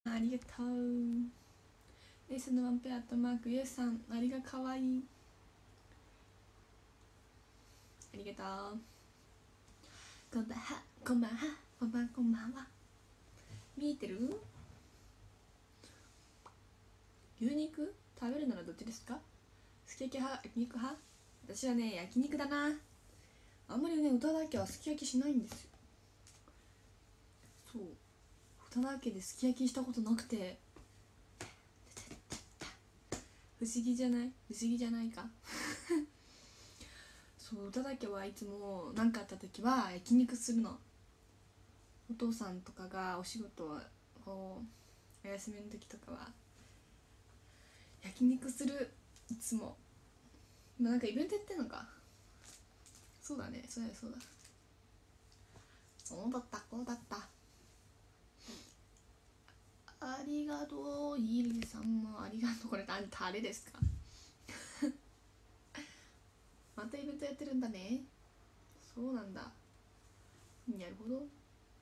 ありがとう。エースのワンペアとマークユウさん、ありがかわいい。ありがとう。こんばんは、こんばんは、こんばんこんばんは。見えてる？牛肉食べるならどっちですか？すき焼き派、焼肉派？私はね、焼肉だな。あんまりね、宇多田家はすき焼きしないんですよ。そう、宇多田家ですき焼きしたことなくて、不思議じゃない？不思議じゃないか。そう、宇多田家はいつも何かあった時は焼肉するの。お父さんとかがお仕事をこうお休みの時とかは焼肉する。いつも今なんかイベントやってんのか。そうだね、そうだそうだ、そうだった、こうだった。ありがとう、イリさんもありがとう。これタレですか？またイベントやってるんだね。そうなんだ、なるほど。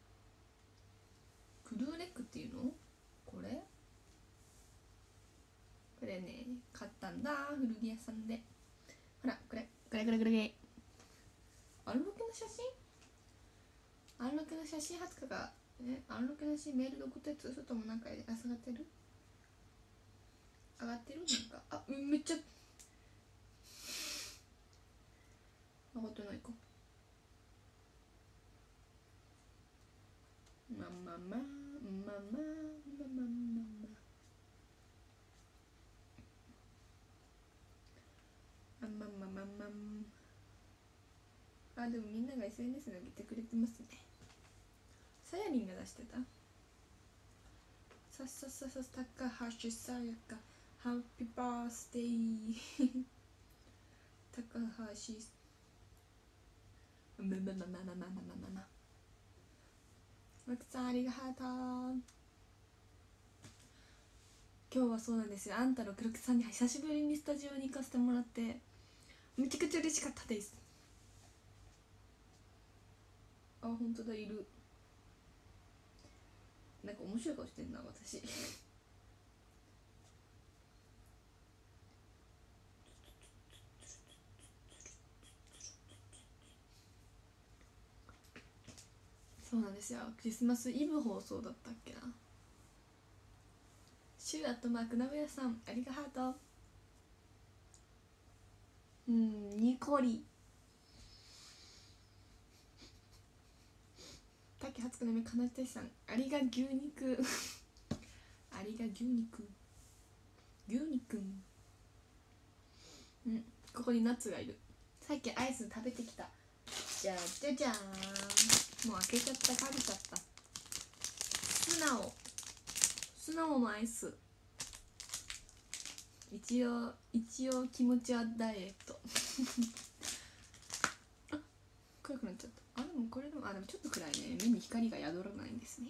クルーレックっていうの？これね、買ったんだ、古着屋さんで。ほら、これアンロケの写真？アンロケの写真初かが、アンロケの写真メールで送ったやつ？それともなんか上がってる？上がってる？なんか、めっちゃ上がってないか。まあまあまあまあまあまあまあまあまあまあまあまあまあ。でもみんなが SNS に上げてくれてますね。さやりんが出してた。さっさっさっさ、高橋さやかハッピーバースデー。高橋ままままままままま。マクさんありがとう。今日はそうなんですよ、あんたのクロクさんに久しぶりにスタジオに行かせてもらってめちゃくちゃ嬉しかったです。本当だ、いる。なんか面白い顔してんな私。そうなんですよ、クリスマスイブ放送だったっけな。シューアットマークナブヤさん、ありがとう。ニコリ竹初子の目かなてしさん、ありが牛肉。ありが牛肉ここにナッツがいる。さっきアイス食べてきた。じゃじゃじゃーん。もう開けちゃった、食べちゃった。素直のアイス。一応気持ちはダイエット。暗くなっちゃった。でもこれでもでもちょっと暗いね。目に光が宿らないんですね。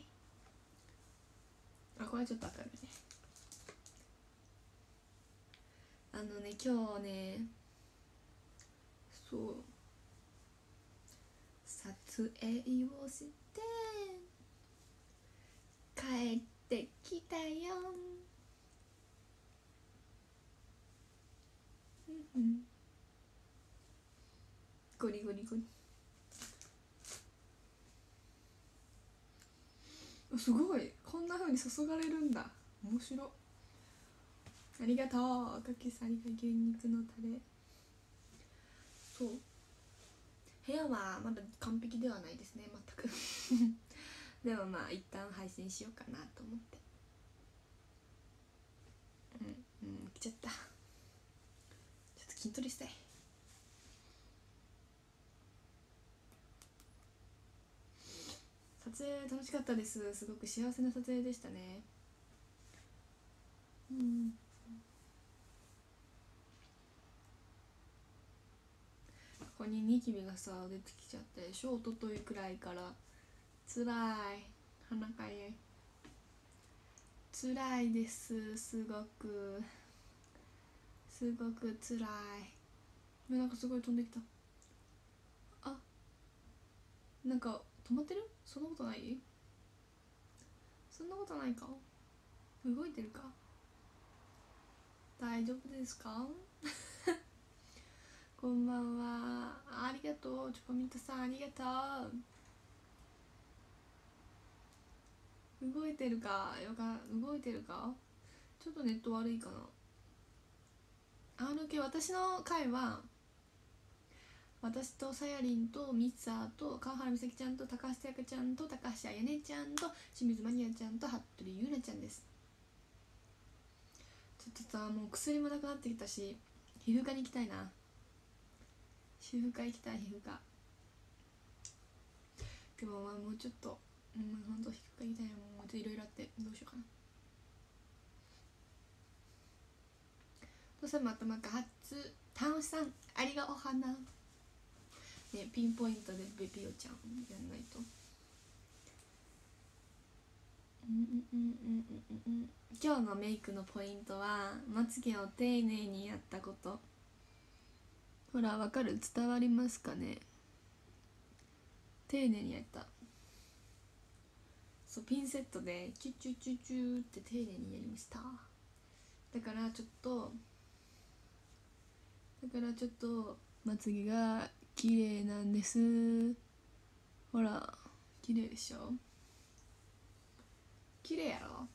これはちょっと明るいね。今日ね、そう撮影をして帰ってきたよ。ゴリゴリゴリ。すごい、こんな風に注がれるんだ。面白。ありがとうかきさん、ありが牛肉のタレ。そう、部屋はまだ完璧ではないですね、全く。でも一旦配信しようかなと思って。来ちゃった。ちょっと筋トレしたい。撮影楽しかったです。すごく幸せな撮影でしたね。ここにニキビがさ出てきちゃってでしょ、一昨日くらいから。つらい、鼻かゆい。つらいです、すごくつらい。なんかすごい飛んできた。なんか止まってる？そんなことないか。 動いてるか、大丈夫ですか？こんばんは、ありがとう。チョコミントさんありがとう。動いてるか、動いてるか。ちょっとネット悪いかな。私の回は私とさやりんとミッツァーと川原美咲ちゃんと高橋彩香ちゃんと高橋彩音ちゃんと清水まりあちゃんと服部優奈ちゃんです。ちょっとさ、もう薬もなくなってきたし皮膚科に行きたいな。皮膚科行きたい、皮膚科。でもまあもうちょっとほんと皮膚科行きたいな。もういろいろあってどうしようかな。とさまたまか初楽しさんありがお花ね、ピンポイントでベピオちゃんやんないと。今日のメイクのポイントはまつげを丁寧にやったこと。ほらわかる、伝わりますかね。丁寧にやった。そう、ピンセットでチュチュチュチュって丁寧にやりました。だからちょっとまつげが綺麗なんです。ほら綺麗でしょ。綺麗やろ。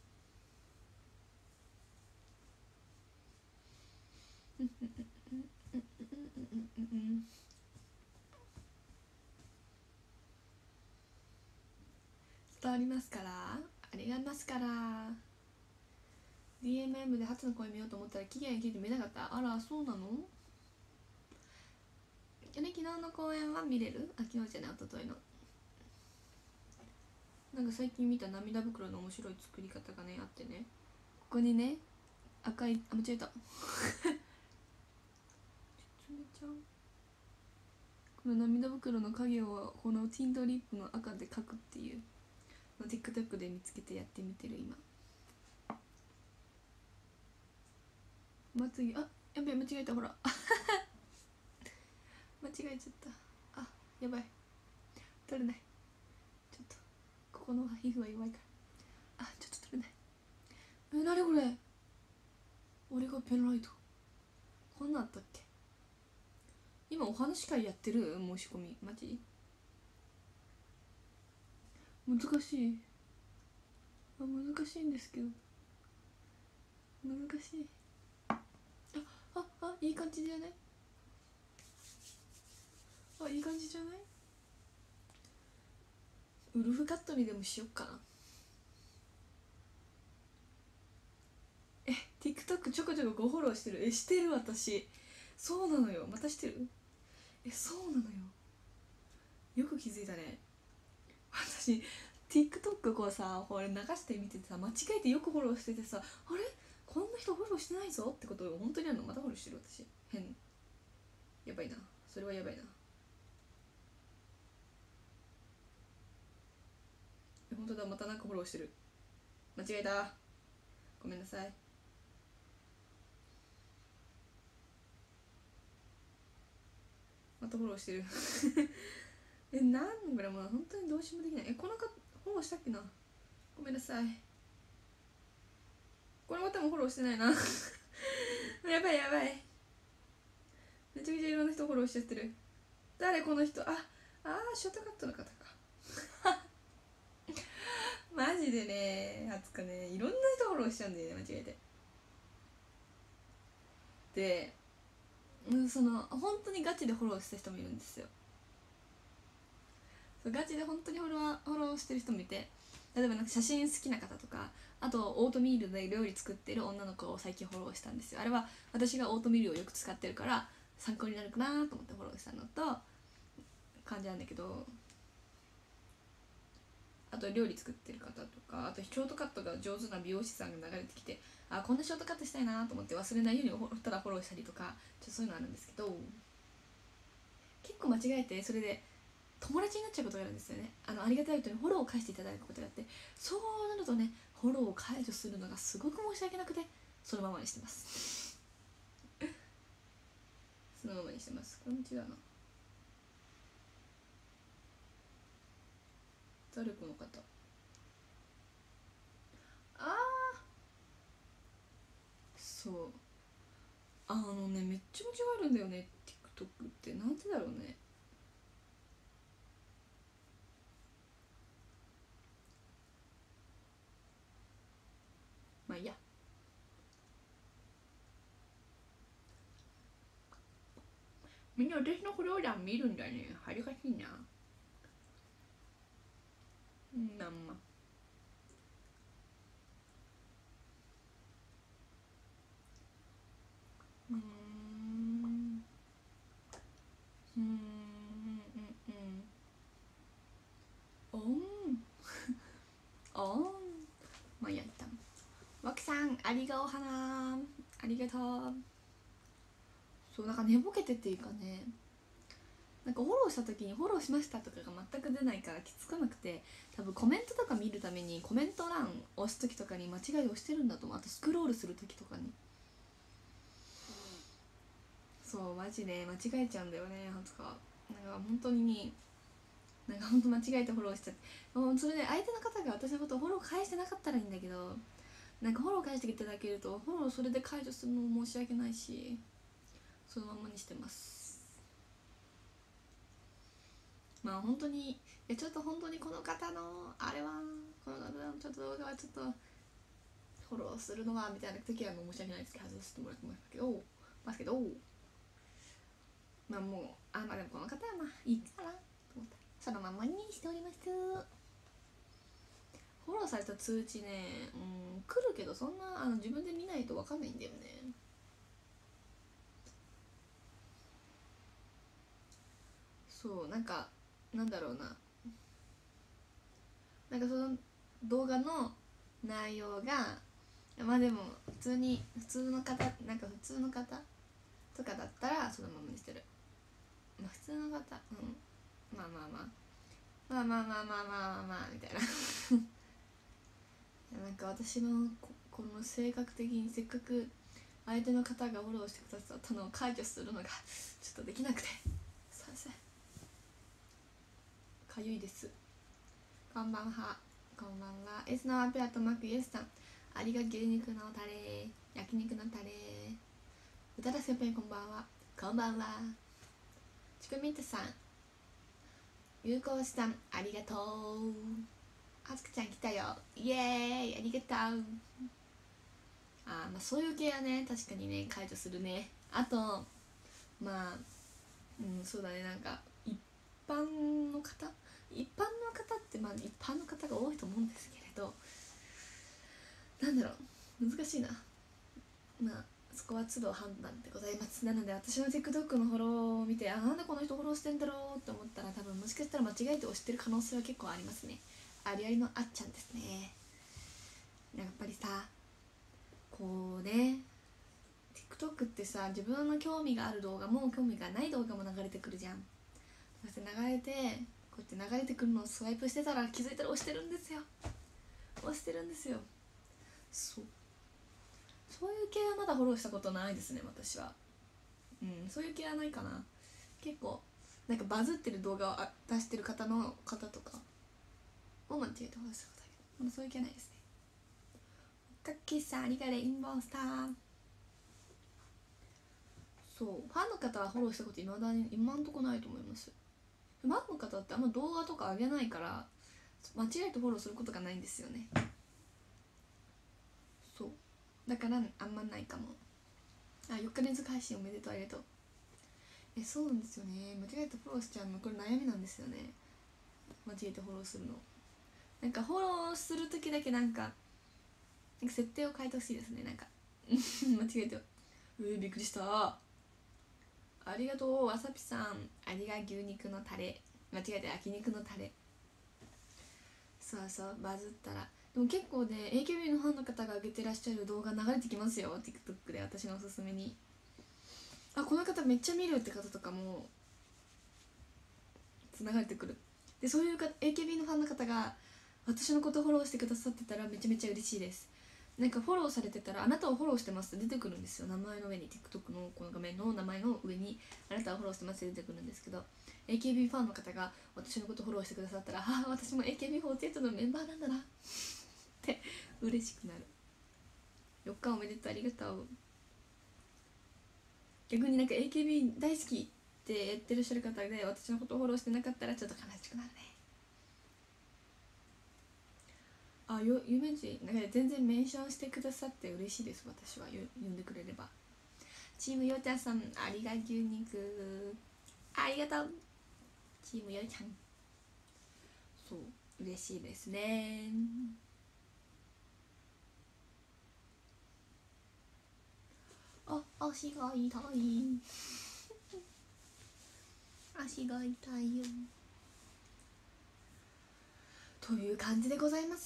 伝わりますから、ありがますから。 DMM で初の声見ようと思ったら期限切れて見なかった。あらそうなの。昨日の公演は見れる？昨日じゃない、一昨日の。なんか最近見た涙袋の面白い作り方がねあってね、ここにね赤い、間違えたこの涙袋の影をこのティントリップの赤で描くっていうのを TikTok で見つけてやってみてる今。まつげ、あ、やべえ間違えた、ほら間違えちゃった。あ、やばい、取れない。ちょっとここの皮膚は弱いから、あ、ちょっと取れない。なにこれ、俺がペンライトこんなんあったっけ。今お話会やってる？申し込みマジ難しい。難しいんですけど、難しい。いい感じじゃない？いい感じじゃない？ウルフカットにでもしよっかな。TikTok ちょこちょこごフォローしてる。してる私。そうなのよ。またしてる？そうなのよ。よく気づいたね。私 TikTok こうさ、これ流してみててさ、間違えてよくフォローしててさ、あれこんな人フォローしてないぞってことを本当にあるの。またフォローしてる私。変。やばいな。それはやばいな。本当だ、またなんかフォローしてる。間違えた。ごめんなさい。またフォローしてるなんこれもう本当にどうしようもできない。この方フォローしたっけな。ごめんなさい。この方もフォローしてないなやばいやばい。めちゃくちゃいろんな人フォローしちゃってる。誰この人。ショートカットの方かマジでね、20日ね、いろんな人フォローしちゃうんだよね、間違えて。で、その本当にガチでフォローした人もいるんですよ。ガチで本当にフォローしてる人もいて、例えばなんか写真好きな方とか、あとオートミールで料理作ってる女の子を最近フォローしたんですよ。あれは私がオートミールをよく使ってるから参考になるかなと思ってフォローしたのと感じなんだけど、あと料理作ってる方とか、あとショートカットが上手な美容師さんが流れてきて、こんなショートカットしたいなと思って忘れないようにただフォローしたりとか、ちょっとそういうのあるんですけど、結構間違えてそれで友達になっちゃうことがあるんですよね。ありがたいことにフォローを返していただくことがあって、そうなるとね、フォローを解除するのがすごく申し訳なくて、そのままにしてますそのままにしてます。こんにちはな。誰この方。 そうめっちゃ間違えるんだよね TikTok って。なんでだろうね。まあいいや。みんな私のフォロー欄見るんだね。恥ずかしいな。まあまあ。おんおんまあやった。わきさんありがお花ありがとう。そうなんか寝ぼけてっていうかね、なんかフォローした時にフォローしましたとかが全く出ないから気づかなくて、多分コメントとか見るためにコメント欄押す時とかに間違いをしてるんだと思う。あとスクロールする時とかに、そうマジで間違えちゃうんだよね。なんか本当になんか本当間違えてフォローしちゃって、もうそれで相手の方が私のことをフォロー返してなかったらいいんだけど、なんかフォロー返していただけるとフォローそれで解除するのも申し訳ないし、そのままにしてます。まあ本当にちょっと本当にこの方のあれはこの方のちょっと動画はちょっとフォローするのはみたいな時はもう申し訳ないですけど外してもらってますけどまあもうまあでもこの方はまあいいかなと思ってそのままにしております。フォローされた通知ね、来るけどそんな自分で見ないと分かんないんだよね。そうなんかなんだろうな、なんかその動画の内容がまあでも普通の方なんか普通の方とかだったらそのままにしてる。まあ普通の方まあまあまあまあまあまあまあまあまあまあみたいななんか私のこの性格的にせっかく相手の方がフォローしてくださったのを解除するのがちょっとできなくてすいません。かゆいです。こんばんは。こんばんは。エスのアペアとマクイエスさんありが牛肉のタレ焼肉のタレ。宇多田先輩こんばんは。こんばんは。ちくみんとさんゆうこうさんありがとう。あつかちゃん来たよイエーイありがとう。まあそういう系はね確かにね解除するね。あとまあそうだね、なんか一般の方ってまあ一般の方が多いと思うんですけれど、なんだろう難しいな。まあそこは都度判断でございます。なので私の TikTok のフォローを見てなんでこの人フォローしてんだろうって思ったら多分もしかしたら間違えて押してる可能性は結構ありますね。ありありのあっちゃんですね。やっぱりさこうね TikTok ってさ自分の興味がある動画も興味がない動画も流れてくるじゃん。そして流れてこうやって流れてくるのをスワイプしてたら気づいたら押してるんですよ。そういう系はまだフォローしたことないですね私は。そういう系はないかな。結構なんかバズってる動画を出してる方とかを間違えてフォローしたことあるけど、そういう系はないですね。カッキーさんありがレインボースター。そうファンの方はフォローしたこと今んとこないと思います。ファンの方ってあんま動画とか上げないから間違えてフォローすることがないんですよね。そうだからあんまないかも。4日連続配信おめでとうありがとう。そうなんですよね。間違えてフォローしちゃうのこれ悩みなんですよね。間違えてフォローするのなんかフォローする時だけなんか設定を変えてほしいですね。なんか間違えてびっくりした。ありがとうあさぴさんありが牛肉のタレ間違えて焼肉のタレ。そうバズったらでも結構ね AKB のファンの方が上げてらっしゃる動画流れてきますよ TikTok で。私のおすすめにこの方めっちゃ見るって方とかも流れてくる。でそういうAKB のファンの方が私のことフォローしてくださってたらめちゃめちゃ嬉しいです。なんかフォローされてたらあなたをフォローしてますって出てくるんですよ。名前の上に TikTok のこの画面の名前の上にあなたをフォローしてますって出てくるんですけど、 AKB ファンの方が私のことフォローしてくださったら私も AKB48 のメンバーなんだなって嬉しくなる。4日おめでとうありがとう。 逆になんか AKB 大好きってやってらっしゃる方で私のことをフォローしてなかったらちょっと悲しくなるね。有名人なんか全然メンションしてくださって嬉しいです。私は呼んでくれれば。チームよちゃんさんありが牛肉ありがとう。チームよちゃんそう嬉しいですね。足が痛い足が痛いよという感じでございます。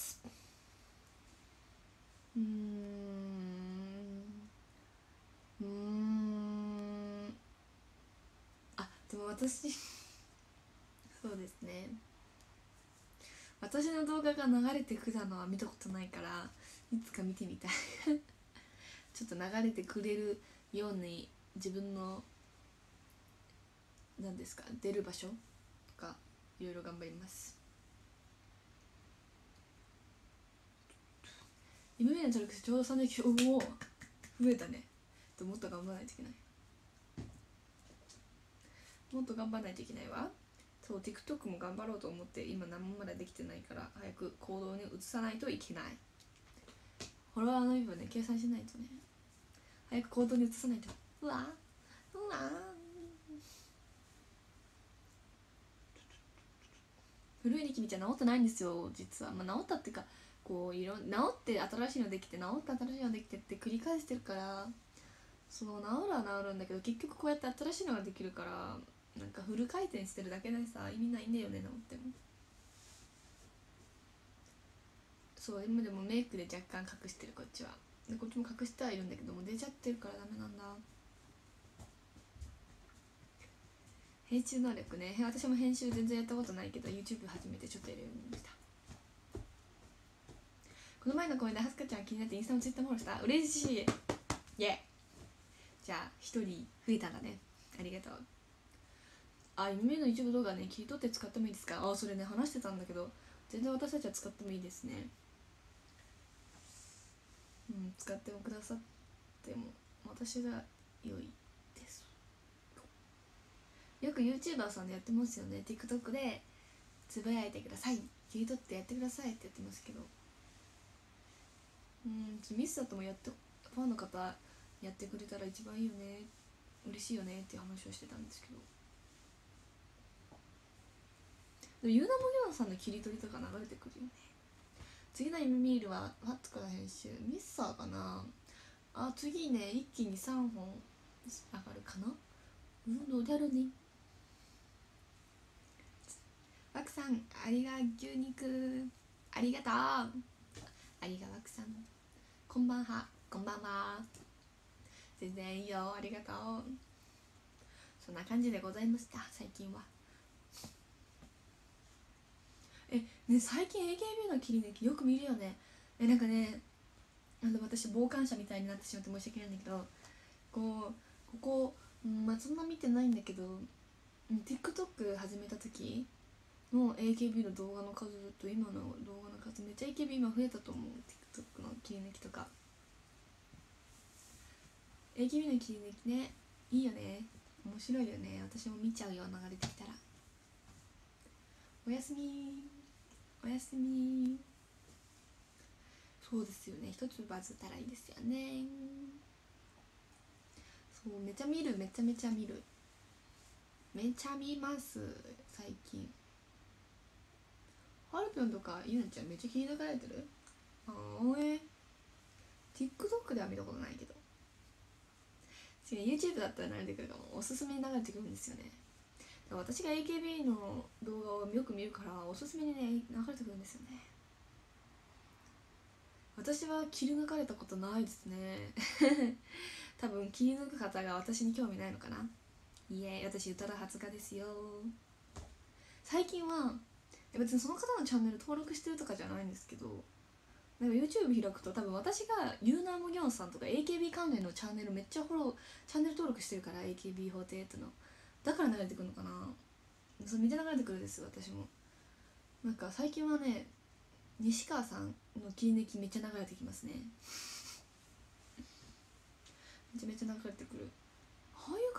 でも私そうですね、私の動画が流れてくるのは見たことないからいつか見てみたいちょっと流れてくれるように自分の何ですか出る場所とかいろいろ頑張ります。今までのトリックスちょうど39おお増えたね。もっと頑張らないといけない。もっと頑張らないといけないわ。そう TikTok も頑張ろうと思って今何もまだできてないから早く行動に移さないといけない。フォロワーの部分ね計算しないとね早く行動に移さないと。うわ古い力みたいな治ってないんですよ実は。治ったっていうかこう治って新しいのできて治って新しいのできてって繰り返してるからそう治るは治るんだけど結局こうやって新しいのができるからなんかフル回転してるだけでさ意味ないんだよね治っても。そう今でもメイクで若干隠してるこっちは。でこっちも隠してはいるんだけども出ちゃってるからダメなんだ。編集能力ね私も編集全然やったことないけど YouTube 始めてちょっとやるようになった。この前の公演ではすかちゃん気になってインスタもツイッターもフォローした。嬉しいイエじゃあ1人増えたんだねありがとう。夢の YouTube 動画ね切り取って使ってもいいですか。それね話してたんだけど全然私たちは使ってもいいですね。使ってもくださっても私が良いです。よく YouTuber さんでやってますよね。 TikTok でつぶやいてください切り取ってやってくださいってやってますけどミスだともやってファンの方やってくれたら一番いいよね嬉しいよねっていう話をしてたんですけどでもユーナモギョンさんの切り取りとか流れてくるよね。次の夢見るはファットから編集ミッサーかな。次ね一気に3本上がるかな。どうだろうね。ワクさんありが牛肉ありがとう。ありがワクさんこんばんはこんばんは。全然いいよありがとう。そんな感じでございました最近は。ね最近 AKB の切り抜きよく見るよね。なんかね私傍観者みたいになってしまって申し訳ないんだけどここそんな見てないんだけど TikTok 始めた時の AKB の動画の数と今の動画の数めっちゃ AKB 今増えたと思う。 TikTok の切り抜きとか AKB の切り抜きねいいよね面白いよね。私も見ちゃうよ流れてきたら。おやすみおやすみ。そうですよね一つバズったらいいですよね。そうめちゃ見るめちゃめちゃ見るめちゃ見ます最近。ハルピョンとかゆなちゃんめっちゃ気に抜かれてる。TikTok では見たことないけどYouTube だったら流れてくるかも。おすすめに流れてくるんですよね。私が AKB の動画をよく見るからおすすめにね流れてくるんですよね。私は切り抜かれたことないですね多分切り抜く方が私に興味ないのかな。いえ私宇多田初香ですよ。最近は別にその方のチャンネル登録してるとかじゃないんですけどなんか YouTube 開くと多分私がユーナモギョンさんとか AKB 関連のチャンネルめっちゃチャンネル登録してるから AKB48 のだから流れてくるのかな。そうめっちゃ流れてくるんです私も。なんか最近はね西川さんの切り抜きめっちゃ流れてきますねめちゃめちゃ流れてくる。ハ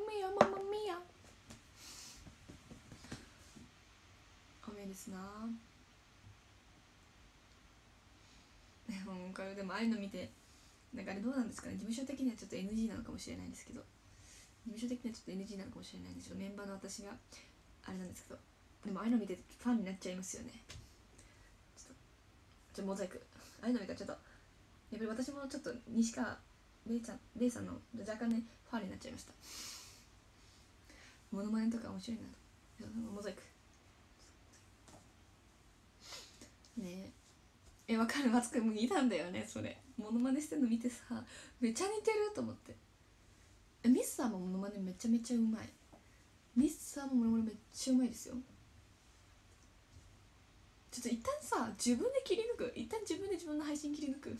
ミアママミア雨ですな。でもああいうの見てなんかあれどうなんですかね、事務所的にはちょっと NG なのかもしれないんですけど、事務所的にはちょっと NG なのかもしれないんですけど、メンバーの私があれなんですけど、でもああいうの見てファンになっちゃいますよね。ちょっとモザイク、ああいうの見たらちょっとやっぱり私もちょっと西川レイさんの若干ねファンになっちゃいました。モノマネとか面白いなと。モザイクねえ、わかる、マツくんもいたんだよねそれ。モノマネしてるの見てさ、めっちゃ似てると思って。ミスさんもモノマネめちゃめちゃうまい。ミスさんもモノマネめっちゃうまいですよ。ちょっと一旦さ自分で切り抜く、一旦自分で自分の配信切り抜く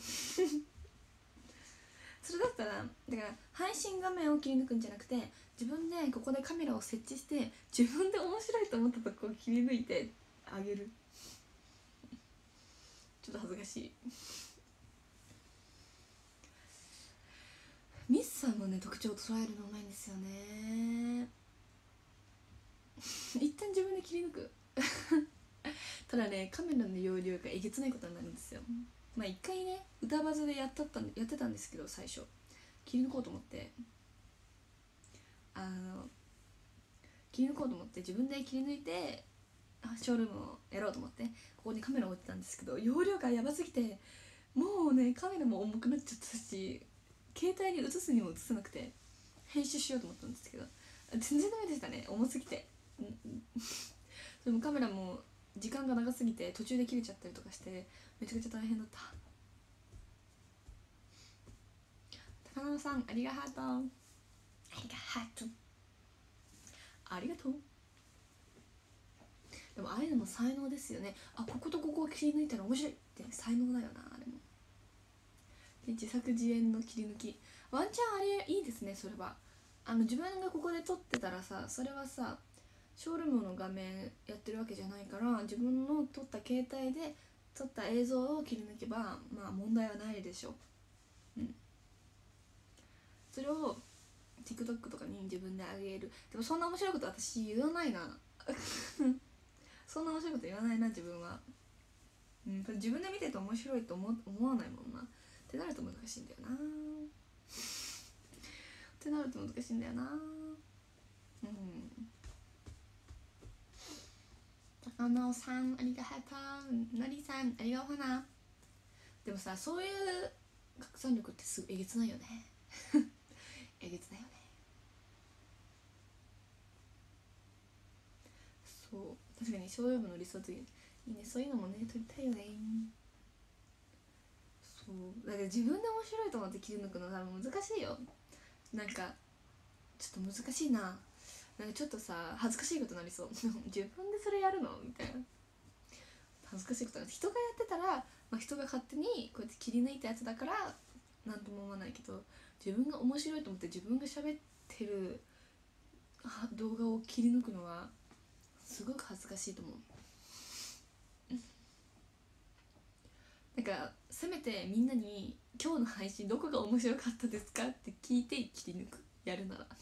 それだったらだから配信画面を切り抜くんじゃなくて、自分でここでカメラを設置して自分で面白いと思ったとこを切り抜いてあげる。ちょっと恥ずかしい。ミスさんのね特徴を捉えるのうまいんですよね一旦自分で切り抜くただねカメラの容量がえげつないことになるんですよ。まあ一回ね歌バズでやってたんですけど、最初切り抜こうと思って切り抜こうと思って自分で切り抜いてショールームをやろうと思ってここにカメラを置いてたんですけど、容量がやばすぎてもうねカメラも重くなっちゃったし携帯に映すにも映せなくて編集しようと思ったんですけど全然ダメでしたね、重すぎてでもカメラも時間が長すぎて途中で切れちゃったりとかしてめちゃくちゃ大変だった。高野さんありがとう、ありがとう。でもああいうのも才能ですよね。こことここを切り抜いたら面白いって才能だよな。あれもで自作自演の切り抜きワンチャンあれいいですね。それは自分がここで撮ってたらさ、それはさショールームの画面やってるわけじゃないから、自分の撮った携帯で撮った映像を切り抜けばまあ問題はないでしょ。それを TikTok とかに自分であげる。でもそんな面白いこと私言わないなそんな面白いこと言わないな自分は。自分で見てて面白いと思わないもんなってなると難しいんだよなってなると難しいんだよな。高野さんありがとう、のりさんありがとうな。でもさそういう拡散力ってすごいえげつないよねえげつないよね。そう確かにショールームの理想といういいね、そういうのもね撮りたいよね。そうだから自分で面白いと思って切り抜くの多分難しいよ。なんかちょっと難しいな。なんかちょっとさ恥ずかしいことになりそう自分でそれやるのみたいな恥ずかしいことになって、人がやってたら、人が勝手にこうやって切り抜いたやつだからなんとも思わないけど、自分が面白いと思って自分が喋ってる動画を切り抜くのはすごく恥ずかしいと思う。なんかせめてみんなに今日の配信どこが面白かったですかって聞いて切り抜く、やるなら。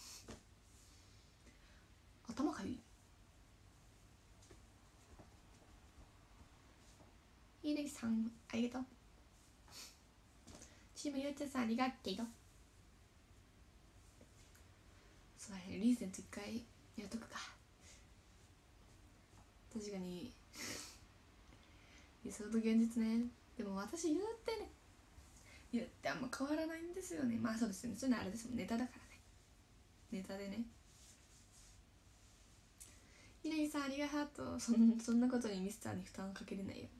頭かゆい。ゆるきさんありがとう。チームゆうちゃさんありがとう。そうだね、リーゼント一回やっとくか。確かに理想と現実ね。 でも私言ってあんま変わらないんですよね。まあそうですよね、そういうのあれですもん、ネタだからね。ネタでね。ひなぎさんありがとう。そんなことにミスターに負担かけれないよ。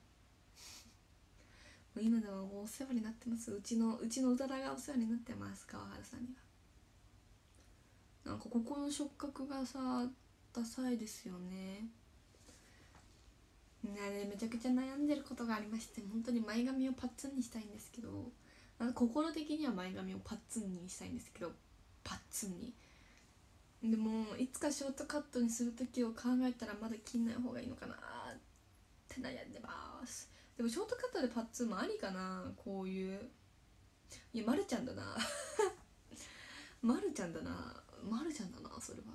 もう今ではもうお世話になってます。うちの宇多田がお世話になってます、川原さんには。なんかここの触覚がさダサいですよね。あれめちゃくちゃ悩んでることがありまして、本当に前髪をパッツンにしたいんですけど、心的には前髪をパッツンにしたいんですけど、パッツンに。でもいつかショートカットにする時を考えたらまだ切んない方がいいのかなって悩んでます。でもショートカットでパッツンもありかな。こういう、いやまるちゃんだなまるちゃんだなそれは。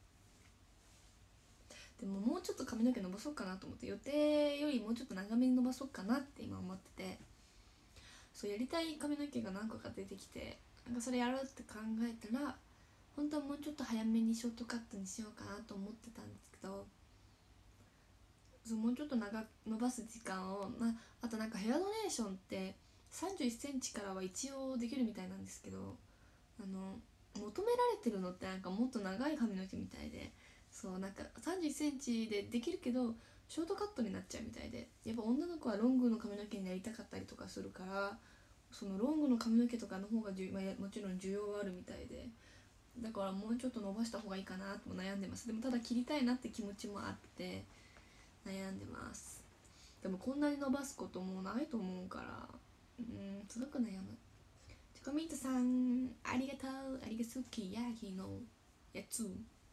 でももうちょっと髪の毛伸ばそうかなと思って、予定よりもうちょっと長めに伸ばそうかなって今思ってて、そうやりたい髪の毛が何個か出てきて、なんかそれやろうって考えたら、本当はもうちょっと早めにショートカットにしようかなと思ってたんですけど、そうもうちょっと伸ばす時間を、あとなんかヘアドネーションって31センチからは一応できるみたいなんですけど、求められてるのってなんかもっと長い髪の毛みたいで、そうなんか31センチでできるけどショートカットになっちゃうみたいで、やっぱ女の子はロングの髪の毛になりたかったりとかするから、そのロングの髪の毛とかの方がもちろん需要があるみたいで、だからもうちょっと伸ばした方がいいかなとも悩んでます。でもただ切りたいなって気持ちもあって悩んでます。でもこんなに伸ばすこともないと思うから、すごく悩む。チョコミントさんありがとう。ありが好きヤギのやつ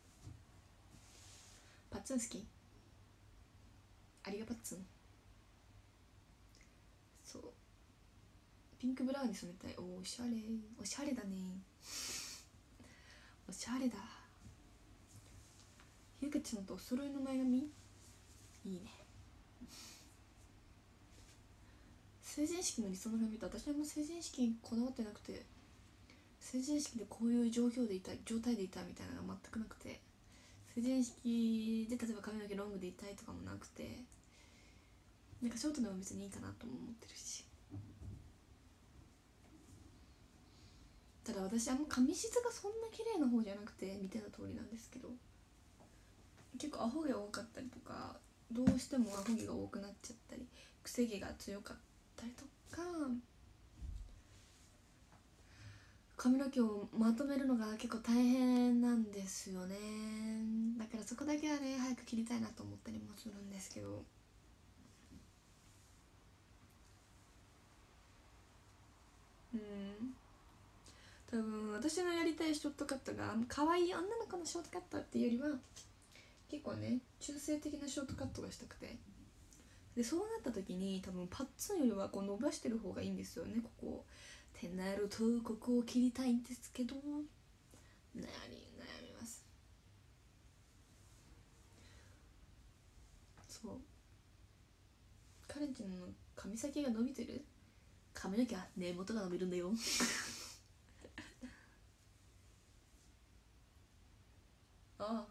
パッツン好き。ありがパッツン。そう、ピンクブラウンに染めたい。おしゃれ、おしゃれだねおしゃれだ。ゆかちゃんとお揃いの前髪いいね。成人式の理想の髪と、私はもう成人式にこだわってなくて、成人式でこういう状態でいたみたいなのが全くなくて、成人式で例えば髪の毛ロングでいたいとかもなくて、なんかショートでも別にいいかなとも思ってるし、ただ私髪質がそんな綺麗な方じゃなくて、見ての通りなんですけど、結構アホ毛多かったりとか、どうしてもアホ毛が多くなっちゃったり、癖毛が強かったりとか、髪の毛をまとめるのが結構大変なんですよね。だからそこだけはね早く切りたいなと思ったりもするんですけど、多分私のやりたいショートカットが可愛い女の子のショートカットっていうよりは、結構ね中性的なショートカットがしたくて、でそうなった時に多分パッツンよりはこう伸ばしてる方がいいんですよね、ここってなると、ここを切りたいんですけど、悩みます。そう、カレンちゃんの髪先が伸びてる。髪の毛は根元が伸びるんだよああ、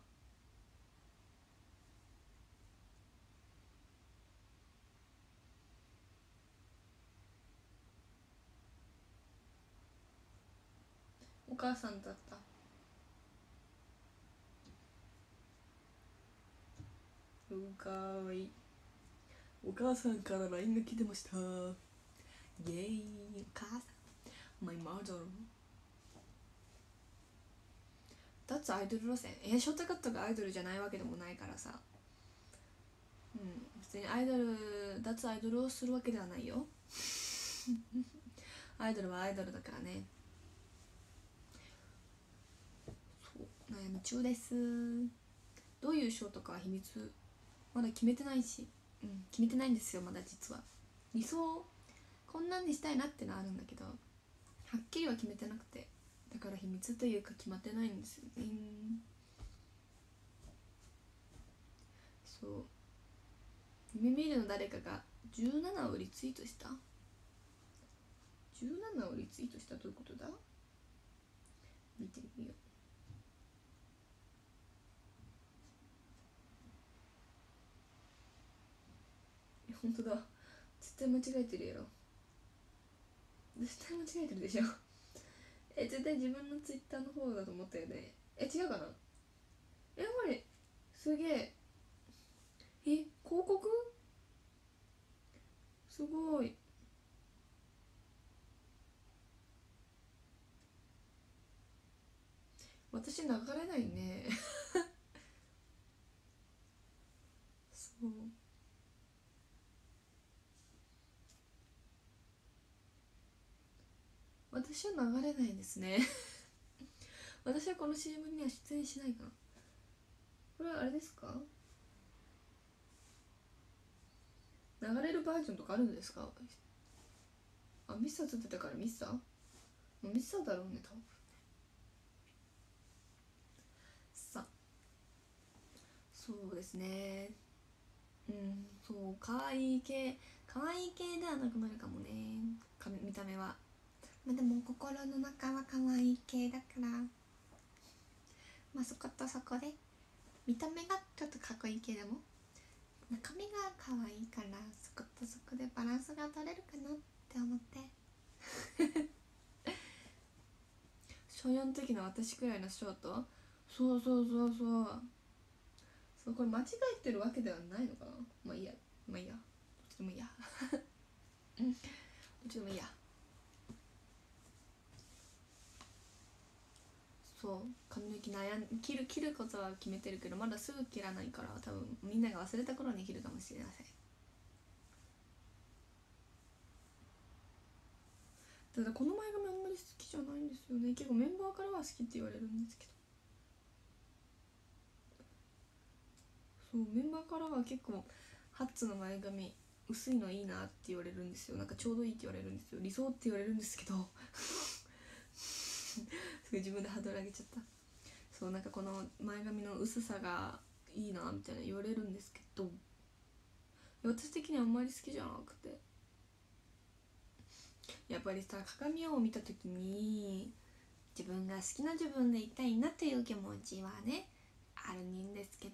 お母さんだった。かわいい。お母さんから LINE が来てました。イエーイ、お母さん My mother。 脱アイドル路線。ショートカットがアイドルじゃないわけでもないからさ、別に脱アイドルをするわけではないよアイドルはアイドルだからね。そう、悩み中です。どういうショーとかは秘密、まだ決めてないし、決めてないんですよまだ。実は理想こんなんにしたいなってのはあるんだけど、はっきりは決めてなくて、だから秘密というか決まってないんですよね。そう、夢見るの誰かが17をリツイートした。17をリツイートした、どういうことだ。見てみよう。本当だ、 絶対間違えてるやろ。絶対間違えてるでしょ絶対自分のツイッターの方だと思ったよね。違うかな。これすげえ。広告すごい。私流れないねそう、私は流れないですね私はこの CM には出演しないかな。これはあれですか、流れるバージョンとかあるんですか。ミスターつってたからミスター、ミスターだろうね多分。さあ、そうですね。そう、可愛い系ではなくなるかもね、見た目は。でも心の中は可愛い系だから、そことそこで見た目がちょっとかっこいいけども中身が可愛いから、そことそこでバランスが取れるかなって思って小4の時の私くらいのショート、そうこれ間違えてるわけではないのかな。まあいいやどっちでもいいやどっちでもいいや。そう髪の毛切ることは決めてるけど、まだすぐ切らないから、多分みんなが忘れた頃に切るかもしれません。ただこの前髪あんまり好きじゃないんですよね。結構メンバーからは好きって言われるんですけど、そうメンバーからは結構ハッツの前髪薄いのいいなって言われるんですよ。なんかちょうどいいって言われるんですよ。理想って言われるんですけどすごい自分でハードル上げちゃった。そうなんかこの前髪の薄さがいいなみたいな言われるんですけど、私的にはあんまり好きじゃなくて、やっぱりさ鏡を見た時に自分が好きな自分でいたいなっていう気持ちはねあるんですけど、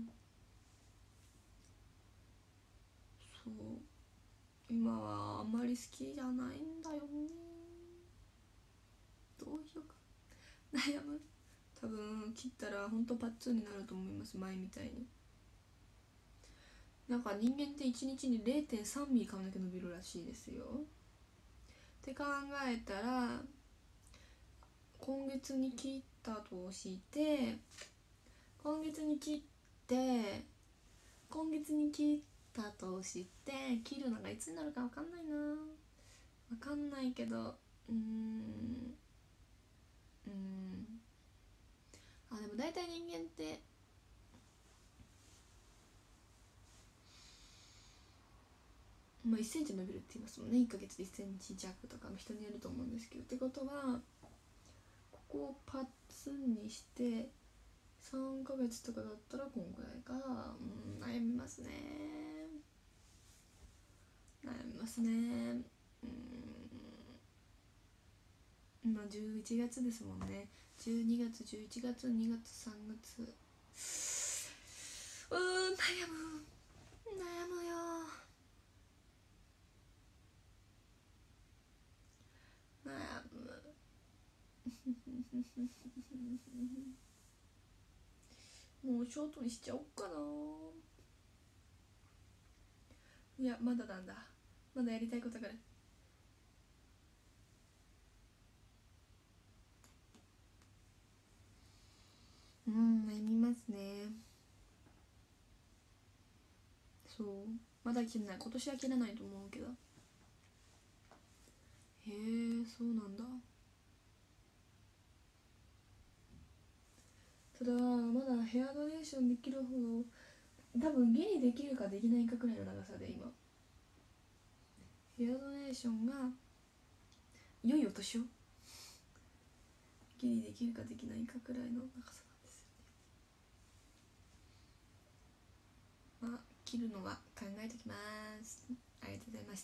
そう今はあんまり好きじゃないんだよね。どうしようか悩む。多分切ったらほんとパッツンになると思います。前みたいになんか人間って1日に 0.3 ミリ髪の毛伸びるらしいですよ。って考えたら今月に切ったとして今月に切ったとして切るのがいつになるか分かんないな。分かんないけどでも大体人間って1センチ伸びるって言いますもんね。1ヶ月で1センチ弱とかの人によると思うんですけど、ってことはここをパッツンにして3ヶ月とかだったらこんくらいか。悩みますね。今11月ですもんね。12月11月2月3月悩むよ悩むもうショートにしちゃおっかな。いやまだなんだ、まだやりたいことがある。悩みますね。そうまだ切らない。今年は切らないと思うけど。へえそうなんだ。ただまだヘアドネーションできるほど多分ギリできるかできないかくらいの長さで、今ヘアドネーションが良いお年をギリできるかできないかくらいの長さなんですよね。切るのは考えておきます。ありがとうございました。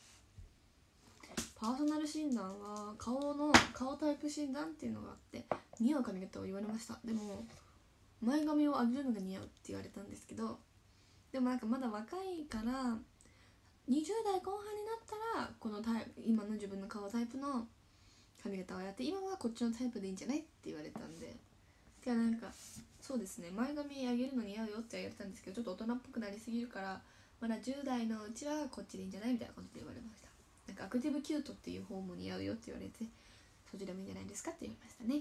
パーソナル診断は顔タイプ診断っていうのがあって、 似合う髪型を言われました。でも前髪を上げるのが似合うって言われたんですけど、でもなんかまだ若いから20代後半になったらこの今の自分の顔タイプの髪型をやって、今はこっちのタイプでいいんじゃないって言われたんで、てかなんかそうですね、前髪上げるの似合うよって言われたんですけど、ちょっと大人っぽくなりすぎるからまだ10代のうちはこっちでいいんじゃないみたいなことで言われました。なんかアクティブキュートっていう方も似合うよって言われて、そっちでもいいんじゃないですかって言いましたね。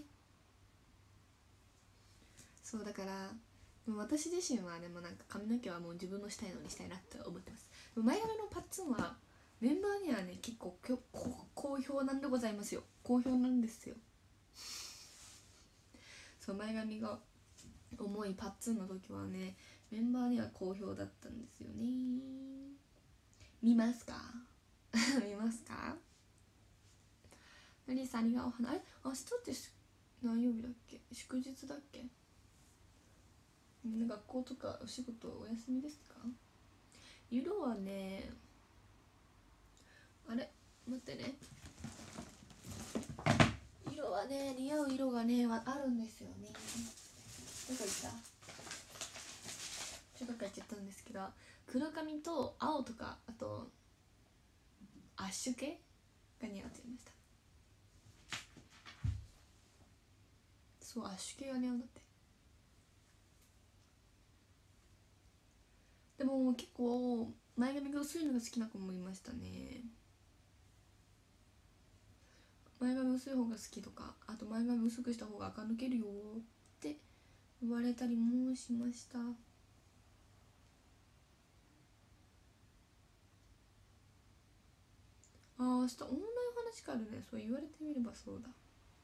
そうだから私自身はでもなんか髪の毛はもう自分のしたいのにしたいなって思ってます。前髪のパッツンはメンバーにはね結構好評なんでございますよ。好評なんですよ。そう前髪が重いパッツンの時はねメンバーには好評だったんですよね。見ますか見ますか。リさんありがお花、あれ明日って何曜日だっけ、祝日だっけ。みんな学校とかお仕事お休みですか。色はね、あれ待ってね、色はね似合う色がねあるんですよね。どこ行った、どこか行っちゃったんですけど、黒髪と青とかあとアッシュ系が似合うって言いました。そうアッシュ系が似合うんだって。でも結構前髪が薄いのが好きな子もいましたね。前髪薄い方が好きとか、あと前髪薄くした方が垢抜けるよって言われたりもしました。明日オンライン話があるね。そう言われてみればそうだ。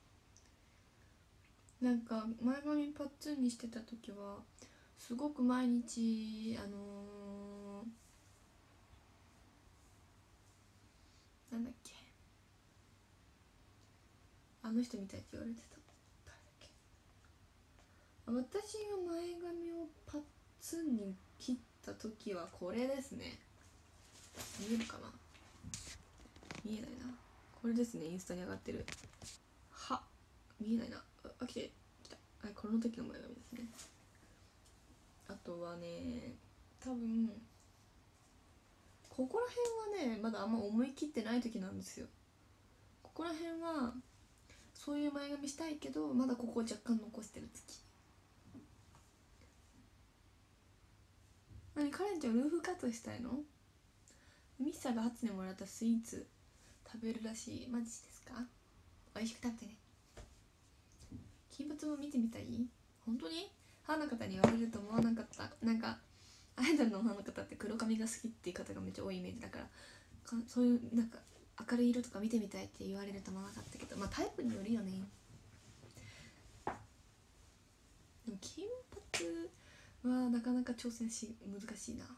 なんか前髪パッツンにしてた時はすごく毎日なんだっけ、あの人みたいって言われてた。誰だっけ。私が前髪をパッツンに切った時はこれですね。見えるかな、見えないな。これですね、インスタに上がってる。は見えないな。来た。この時の前髪ですね。あとはね多分ここら辺はねまだあんま思い切ってない時なんですよ。ここら辺はそういう前髪したいけどまだここ若干残してる時。カレンちゃんルーフカットしたいの。ミスターが初でもらったスイーツ食べるらしい。マジですか。美味しく食べてね。金髪も見てみたい。本当にファンの方に言われると思わなかった。なんかアイドルのファンの方って黒髪が好きっていう方がめっちゃ多いイメージだからそういうなんか明るい色とか見てみたいって言われると思わなかったけど、まあタイプによるよね。でも金髪はなかなか挑戦難しいな。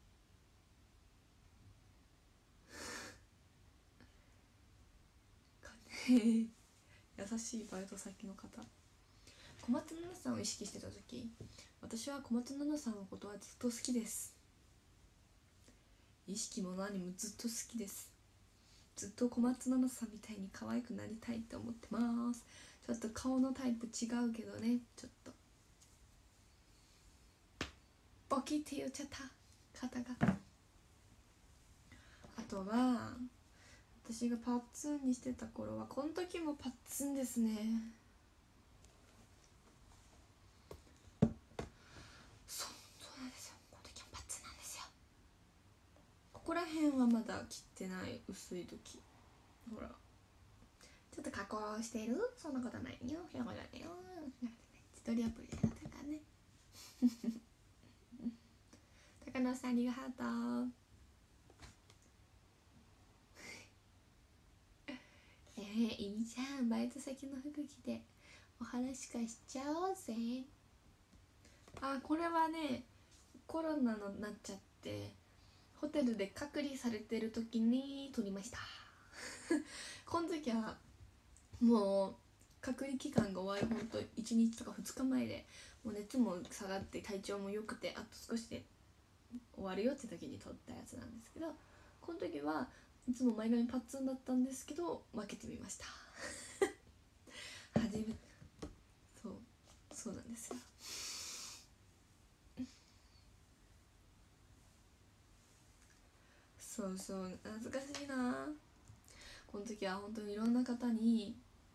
優しいバイト先の方。小松菜奈さんを意識してた時、私は小松菜奈さんのことはずっと好きです。意識も何もずっと好きです。ずっと小松菜奈さんみたいに可愛くなりたいって思ってます。ちょっと顔のタイプ違うけどね、ちょっとボキって言っちゃった方が。あとは私がパッツンにしてた頃はこの時もパッツンですね。そうなんですよ、この時もパッツンなんですよ。ここら辺はまだ切ってない薄い時。ほらちょっと加工してる、そんなことないよ、ひょこないよ、自撮りアプリでやってるからね。高野さんありがとう。いいじゃん、バイト先の服着てお話し会しちゃおうぜ。これはねコロナのなっちゃってホテルで隔離されてる時に撮りました。この時はもう隔離期間が終わるほんと1日とか2日前でもう熱も下がって体調も良くてあと少しで終わるよって時に撮ったやつなんですけど、この時はいつも前髪パッツンだったんですけど分けてみました。初めそうそう懐かしいな。この時は本当にいろんな方に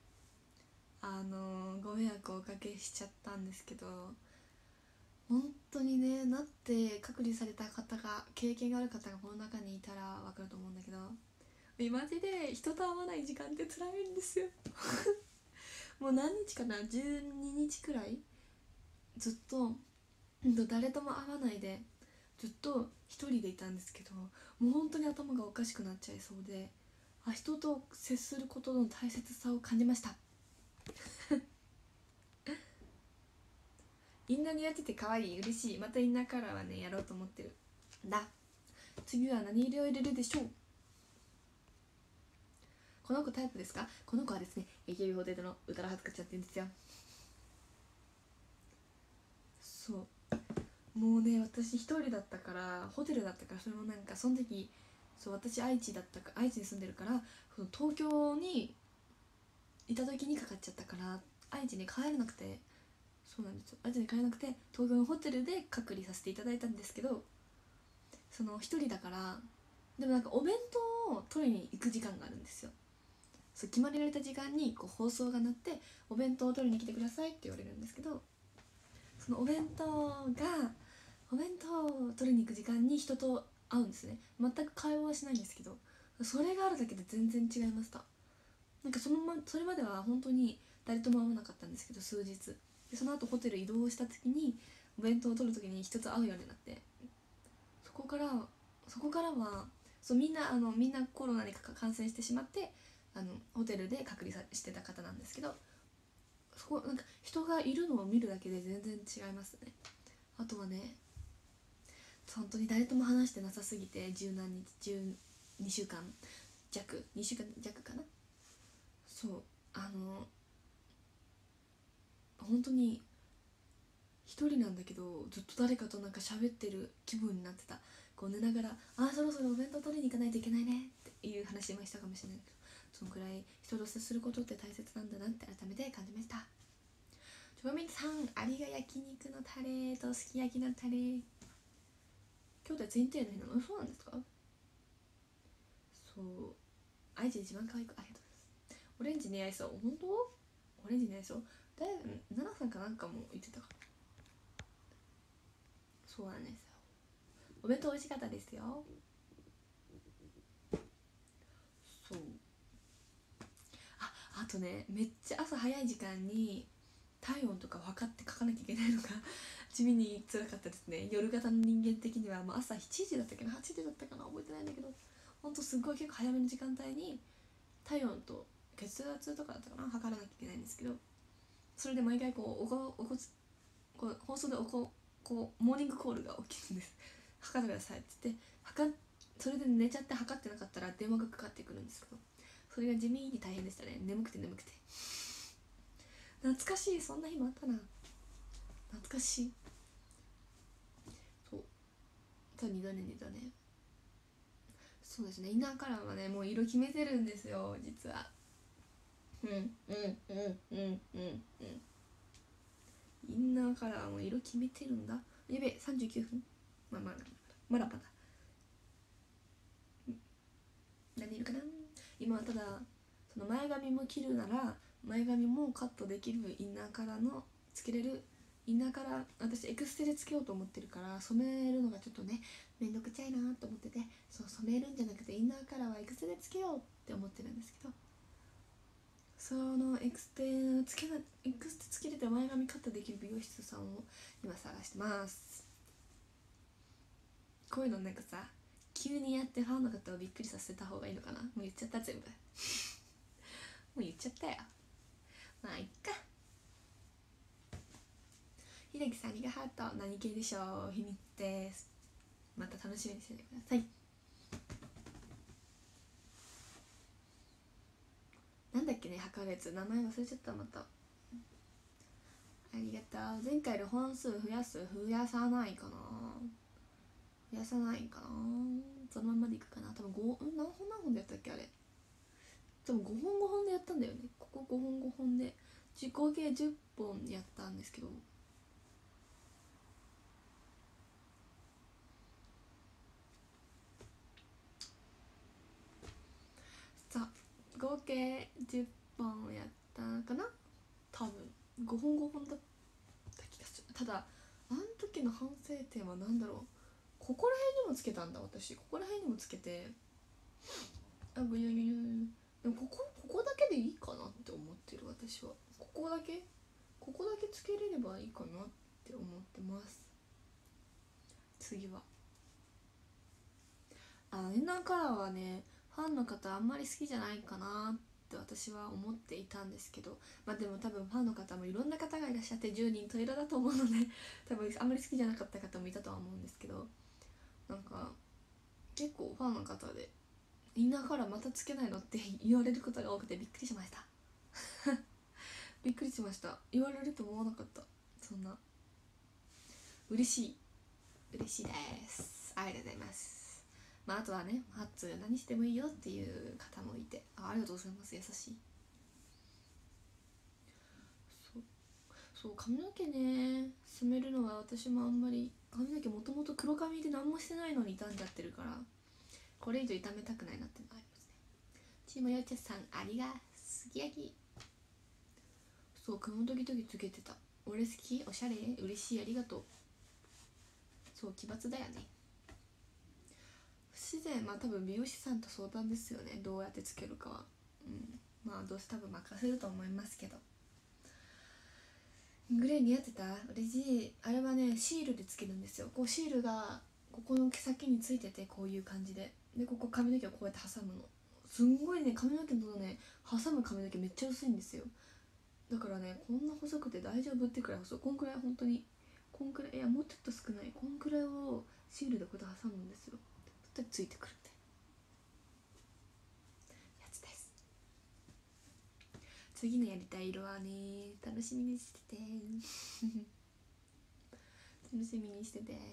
ご迷惑をおかけしちゃったんですけど、本当にね、なって隔離された方が、経験がある方がこの中にいたら分かると思うんだけど、マジで人と会わない時間って辛いんですよもう何日かな、12日くらいずっと誰とも会わないでずっと一人でいたんですけど、もう本当に頭がおかしくなっちゃいそうで、人と接することの大切さを感じましたインナーにやってて可愛い、嬉しい。またインナーカラーはねやろうと思ってるんだ。次は何色を入れるでしょう。この子タイプですか。この子はですね AKB48 の宇多田はずかちゃんって言うんですよ。そうもうね、私一人だったから、ホテルだったから、それもなんかその時、そう私愛知に住んでるから、その東京にいた時にかかっちゃったから、愛知に帰れなくて、そうなんですよ、愛知に帰れなくて東京のホテルで隔離させていただいたんですけど、その一人だから、でもなんかお弁当を取りに行く時間があるんですよ。そう決まられた時間にこう放送が鳴って、お弁当を取りに来てくださいって言われるんですけど、そのお弁当を取りに行く時間に人と会うんですね。全く会話はしないんですけど、それがあるだけで全然違いました。なんかそれまでは本当に誰とも会わなかったんですけど、数日で、その後ホテル移動した時にお弁当を取る時に人と会うようになって、そこからはそうみんなコロナに感染してしまって、ホテルで隔離してた方なんですけど、そこなんか人がいるのを見るだけで全然違いますね。あとはね、本当に誰とも話してなさすぎて、12週間弱2週間弱かな。そう本当に一人なんだけど、ずっと誰かとなんか喋ってる気分になってた。こう寝ながらそろそろお弁当取りに行かないといけないねっていう話もしたかもしれないけど、そのくらい人と接することって大切なんだなって改めて感じました。チョコミンさん、アリが焼肉のタレとすき焼きのタレ。今日でツインテールの日なの？そうなんですか？そう、愛知で一番可愛く、ありがとうございます。オレンジ似合いそう。本当？オレンジ似合いそう。奈々さんかなんかも言ってたか。そうなんですよ。お弁当美味しかったですよ。そう、あとね、めっちゃ朝早い時間に体温とかを測って書かなきゃいけないのが地味に辛かったですね。夜型の人間的には、朝7時だったっけな、8時だったかな、覚えてないんだけど、ほんとすっごい結構早めの時間帯に体温と血圧とかだったかな、測らなきゃいけないんですけど、それで毎回放送でモーニングコールが起きるんです。測ってくださいって言ってそれで寝ちゃって測ってなかったら電話がかかってくるんですけど、それが地味に大変でしたね。眠くて懐かしい。そんな日もあったな。懐かしい。そう、2度ね。そうですね、インナーカラーはねもう色決めてるんですよ、実は。インナーカラーも色決めてるんだ。やべえ、39分。まだ何いるかな。今はただその前髪も切るなら前髪もカットできるインナーカラーのつけれるインナーカラー、私エクステでつけようと思ってるから、染めるのがちょっとねめんどくちゃいなと思ってて、そう染めるんじゃなくてインナーカラーはエクステでつけようって思ってるんですけど、そのエクステつけれて前髪カットできる美容室さんを今探してます。こういうのなんかさ、急にやってファンの方をびっくりさせた方がいいのかな。もう言っちゃった、全部もう言っちゃったよ。まあいっか。ひできさんありがとう。何系でしょう。秘密です。また楽しみにしててください。なんだっけね、測るやつ名前忘れちゃった。またありがとう。前回の本数増やさないかな。そのままでいくかな。多分何本でやったっけ、あれ。多分5本でやったんだよね。ここ5本で合計10本やったんですけど、 合計10本やったかな、多分5本だった気がする。ただあの時の反省点は何だろう、ここら辺にもつけたんだ私、ここら辺にもつけて、でもここだけでいいかなって思ってる。私はここだけつけれればいいかなって思ってます。次はインナーカラーはね、ファンの方あんまり好きじゃないかなって私は思っていたんですけど、まあでも多分ファンの方もいろんな方がいらっしゃって10人十色だと思うので多分あんまり好きじゃなかった方もいたとは思うんですけど、なんか結構ファンの方でインナーカラーまたつけないのって言われることが多くてびっくりしましたびっくりしました。言われると思わなかった。そんな嬉しいです。ありがとうございます。まああとはね、ハッツ何してもいいよっていう方もいて、ありがとうございます。優しい。そう髪の毛ね染めるのは私もあんまり、髪の毛もともと黒髪で何もしてないのに傷んじゃってるから、これ以上傷めたくないなってのがありますね。ちもよちゃさんありがすき焼き。そう雲時々つけてた。俺好き、おしゃれ、嬉しい、ありがとう。そう奇抜だよね。不自然、まあ多分美容師さんと相談ですよね、どうやってつけるかは。まあどうせ多分任せると思いますけど。グレー似合ってた？嬉しい。あれはねシールでつけるんですよ。こうシールがここの毛先についてて、こういう感じでここ髪の毛をこうやって挟むの。すんごいね、髪の毛のね挟む髪の毛めっちゃ薄いんですよ。だからねこんな細くて大丈夫ってくらい細い。こんくらい、本当にこんくらい、いやもうちょっと少ない、こんくらいをシールでこうやって挟むんですよ。そしてついてくるってやつです。次のやりたい色はね、楽しみにしてて楽しみにしてて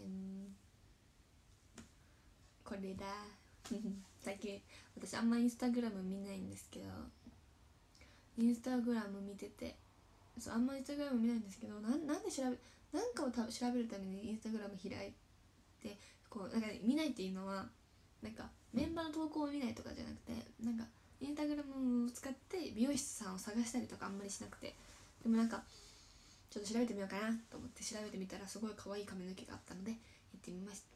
これだ最近私あんまインスタグラム見ないんですけど、インスタグラム見てて、そうあんまインスタグラム見ないんですけど、なんでなんかを調べるためにインスタグラム開いて、こうなんか見ないっていうのはなんかメンバーの投稿を見ないとかじゃなくて、なんかインスタグラムを使って美容師さんを探したりとかあんまりしなくて、でもなんかちょっと調べてみようかなと思って調べてみたらすごい可愛い髪の毛があったので行ってみました。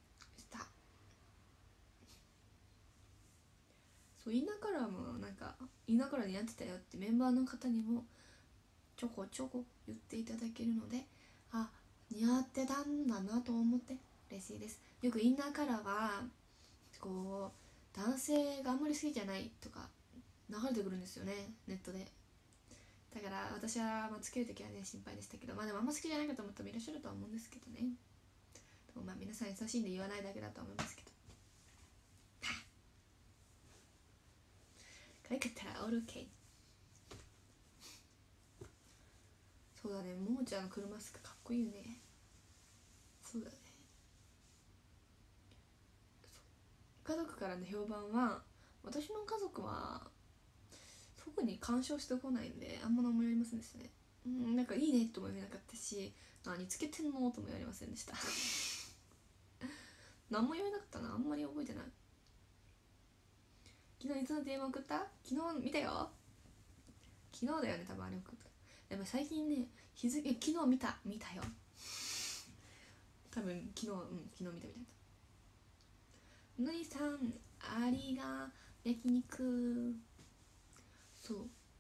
そうインナーカラーもなんかインナーカラー似合ってたよってメンバーの方にもちょこちょこ言っていただけるので、あ、似合ってたんだなと思って嬉しいです。よくインナーカラーはこう男性があんまり好きじゃないとか流れてくるんですよね、ネットで。だから私は、つけるときはね心配でしたけど、でもあんま好きじゃない方も多分いらっしゃるとは思うんですけどね。でも皆さん優しいんで言わないだけだと思いますけど、可愛かったらオール OK。 そうだね、ももちゃんの車マスクかっこいいよね。そうだね。家族からの評判は、私の家族は特に干渉してこないんであんま何も言われませんでしたね。なんかいいねとも言わなかったし、何つけてんのとも言われませんでした何も言わなかったな、あんまり覚えてない。昨日いつの電話送った？昨日見たよ。昨日だよね多分あれ送った。でも最近ね日付、昨日見たよ多分昨日、昨日見たみたいな。ぬいさんありが焼肉。そう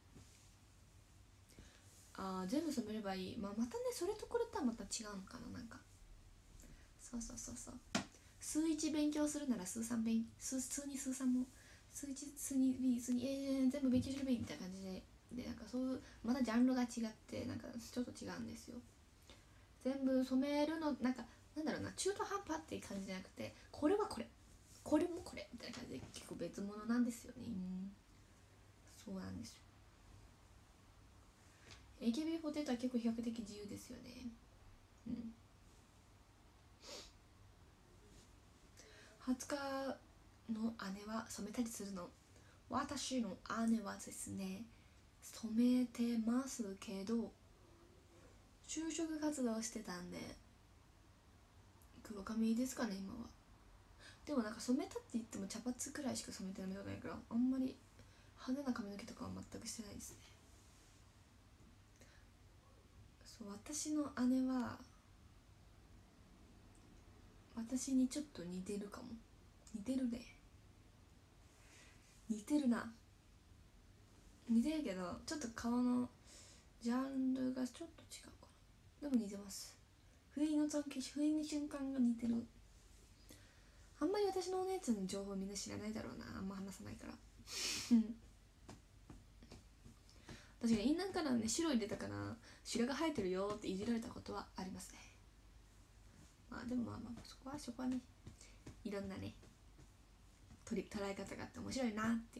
全部染めればいい。またねそれとこれとはまた違うのかな。なんかそう数1勉強するなら数3勉数2数3も数1数2数2全部勉強すればいいみたいな感じでなんかそういうまたジャンルが違ってなんかちょっと違うんですよ。全部染めるのなんかなんだろうな、中途半端っていう感じじゃなくて、これはこれこれもこれみたいな感じで結構別物なんですよね。そうなんですよ。AKB48 は結構比較的自由ですよね。20日の姉は染めたりするの？私の姉はですね染めてますけど就職活動してたんで黒髪ですかね今は。でもなんか染めたって言っても茶髪くらいしか染めてないからあんまり派手な髪の毛とかは全くしてないですね。そう、私の姉は私にちょっと似てるかも。似てるね、似てるな。似てるけどちょっと顔のジャンルがちょっと違うかな。でも似てます。不意の瞬間が似てる。あんまり私のお姉ちゃんの情報みんな知らないだろうな、あんま話さないから確かにインナーからね、白入れたから白が生えてるよっていじられたことはありますね。まあでもまあそこはね、いろんなね捉え方があって面白いなっていう。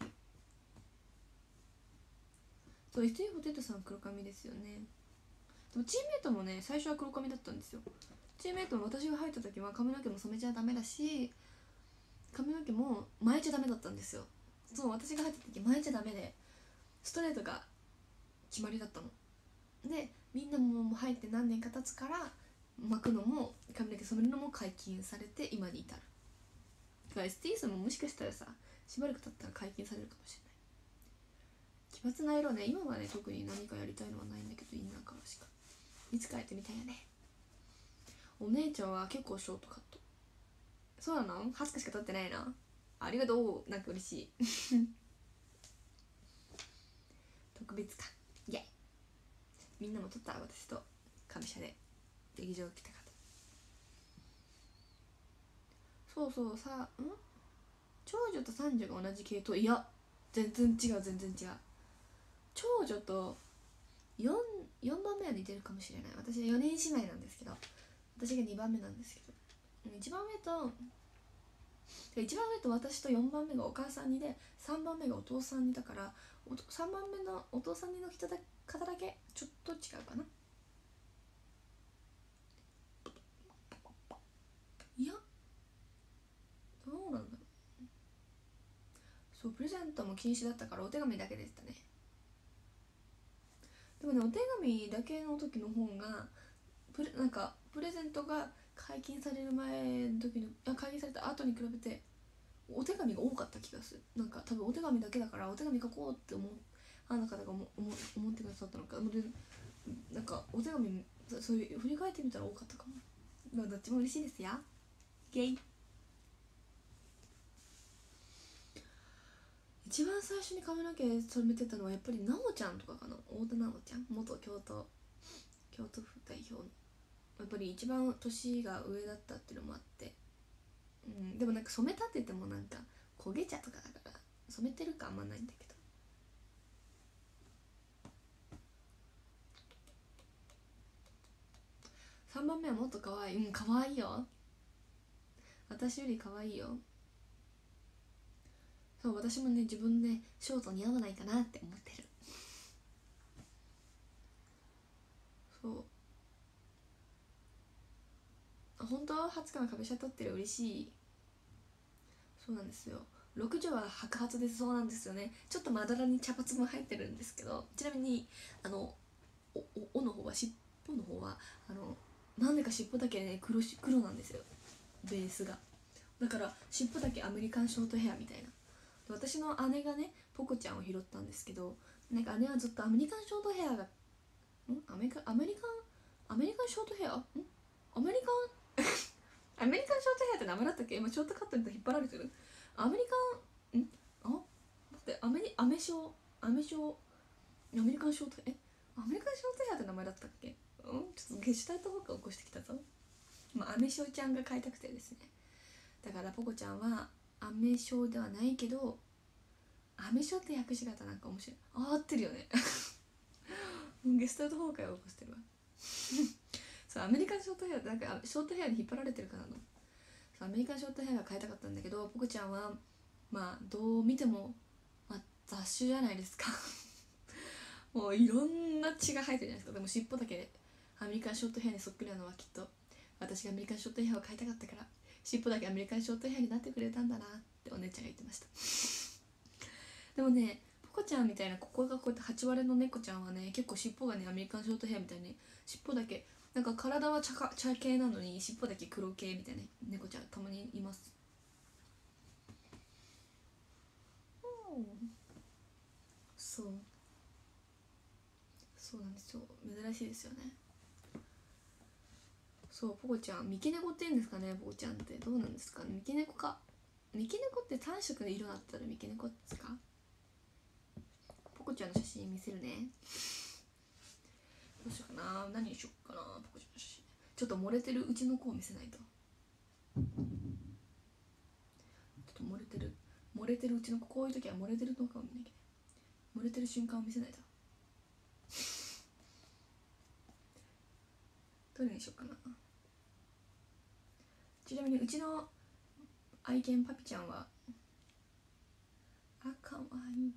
そう、ST ポテトさん黒髪ですよね。でもチームメイトもね、最初は黒髪だったんですよ。チームメイトも私が入った時は髪の毛も染めちゃダメだし、髪の毛も巻いちゃダメだったんですよ。そう、私が入った時巻いちゃダメでストレートが決まりだったので、みんなも入って何年か経つから巻くのも髪の毛染めるのも解禁されて今に至る。だから ST さんももしかしたらさ、しばらく経ったら解禁されるかもしれない。奇抜な色ね、今はね特に何かやりたいのはないんだけど、インナーからしか。いつかやってみたいよね。お姉ちゃんは結構ショートカット。そうなの？20日しか経ってないな。ありがとう、なんか嬉しい特別感、イエイ。みんなも撮った？私と上社で劇場来た方。そうそうさ、長女と三女が同じ系統。いや全然違う。長女と 4番目は似てるかもしれない。私は4人姉妹なんですけど、私が2番目なんですけど、1番目と私と4番目がお母さんにで、3番目がお父さんにだから、3番目のお父さんにの方だけちょっと違うかな。いやどうなんだろう。そう、プレゼントも禁止だったからお手紙だけでしたね。でもね、お手紙だけの時の方がなんかプレゼントが解禁される前の時の、解禁された後に比べてお手紙が多かった気がする。なんか多分お手紙だけだからお手紙書こうってあの方が思ってくださったのか。でなんかお手紙、そういう振り返ってみたら多かったかも。まあどっちも嬉しいですよ。ゲイ。一番最初に髪の毛染めてたのはやっぱりなおちゃんとかかな。太田奈緒ちゃん、元京都府代表の、やっぱり一番年が上だったっていうのもあって、でもなんか染めたって言ってもなんか焦げ茶とかだから染めてるかあんまないんだけど。3番目はもっと可愛い。可愛いよ。私より可愛いよ。そう、私もね、自分でショート似合わないかなって思ってる。そう、本当20日の壁車取ってる。嬉しい。そうなんですよ。6女は白髪です。そうなんですよね。ちょっとまだらに茶髪も入ってるんですけど、ちなみにおの方は、尻尾の方はなんでか尻尾だけね黒なんですよ、ベースが。だから尻尾だけアメリカンショートヘアみたいな。私の姉がねポコちゃんを拾ったんですけど、なんか姉はずっとアメリカンショートヘアがアメリカンショートヘアアメリカンアメリカンショートヘアって名前だったっけ。今ショートカットに引っ張られてる。アメリカン待ってアメリカンショートアメリカンショートヘアって名前だったっけ。ちょっとゲシュタルト僕が起こしてきたぞ。アメショーちゃんが飼いたくてですね。だからポコちゃんはアメショーではないけど、アメショーって訳し方なんか面白い。合ってるよねゲスタルト崩壊を起こしてるわそう、アメリカンショートヘアってなんかショートヘアに引っ張られてるからの。そう、アメリカンショートヘアが変えたかったんだけど、ポコちゃんはどう見ても、雑種じゃないですかもういろんな血が生えてるじゃないですか。でも尻尾だけアメリカンショートヘアにそっくりなのはきっと私がアメリカンショートヘアを変えたかったから、尻尾だけアメリカンショートヘアになってくれたんだなってお姉ちゃんが言ってましたでもね、ポコちゃんみたいなここがこうやって8割の猫ちゃんはね、結構尻尾がねアメリカンショートヘアみたいに、尻尾だけなんか体は茶系なのに尻尾だけ黒系みたいな猫ちゃんたまにいます。 そうなんですよ、珍しいですよね。そう、ポコちゃん三毛猫って言うんですかね。ポコちゃんってどうなんですかね。三毛猫か。三毛猫って3色の色だったら三毛猫ですか。ポコちゃんの写真見せるね。どうしようかな、何にしようかな。ポコちゃんの写真ちょっと漏れてるうちの子を見せないと。ちょっと漏れてるうちの子、こういう時は漏れてるのかを見なきゃ、漏れてる瞬間を見せないと。どれにしようかな。ちなみにうちの愛犬パピちゃんはかわいい。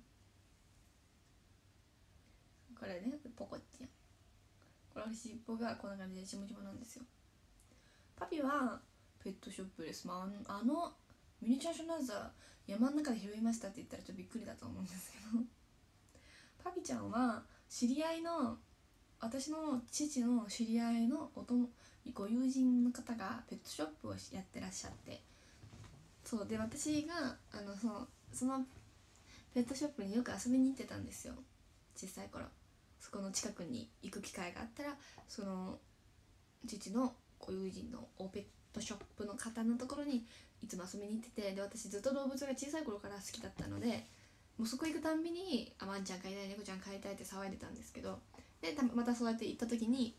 これね、ポコちゃん。これ尻尾がこんな感じでちもちもなんですよ。パピはペットショップです。ミニチュアショナーザー山の中で拾いましたって言ったらちょっとびっくりだと思うんですけどパピちゃんは知り合いの、私の父の知り合いのご友人の方がペットショップをやってらっしゃって、そうで、私がそのペットショップによく遊びに行ってたんですよ、小さい頃。そこの近くに行く機会があったら、その父のご友人のペットショップの方のところにいつも遊びに行ってて、で私ずっと動物が小さい頃から好きだったので、もうそこ行くたんびにワンちゃん飼いたい、猫ちゃん飼いたいって騒いでたんですけど、でまたそうやって行った時に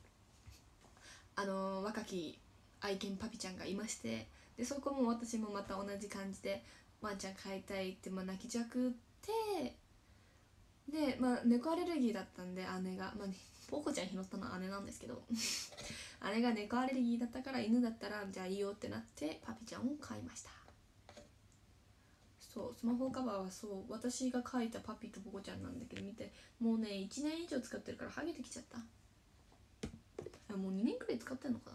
若き愛犬パピちゃんがいまして、でそこも私もまた同じ感じでワンちゃん飼いたいって泣きじゃくって、で猫アレルギーだったんで、姉がポコちゃん拾ったのは姉なんですけど姉が猫アレルギーだったから、犬だったらじゃあいいよってなってパピちゃんを飼いました。そう、スマホカバーはそう私が描いたパピとポコちゃんなんだけど、見て、もうね1年以上使ってるからハゲてきちゃった。もう2年くらい使ってんのかな。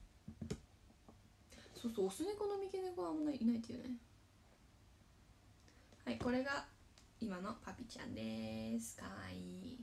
そうそう、オス猫の三毛猫はあんまりいないっていうね。はい、これが今のパピちゃんです。かわいい。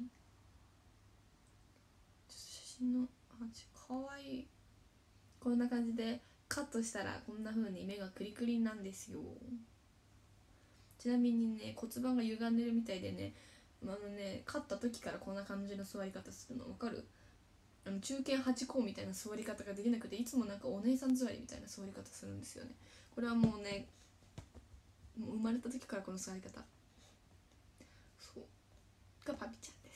写真のかわいい。こんな感じでカットしたらこんな風に目がクリクリなんですよ。ちなみにね、骨盤が歪んでるみたいでね、飼った時からこんな感じの座り方するの分かる？中堅八甲みたいな座り方ができなくて、いつもなんかお姉さん座りみたいな座り方するんですよね。これはもうね、もう生まれた時からこの座り方、そうがパピちゃんです。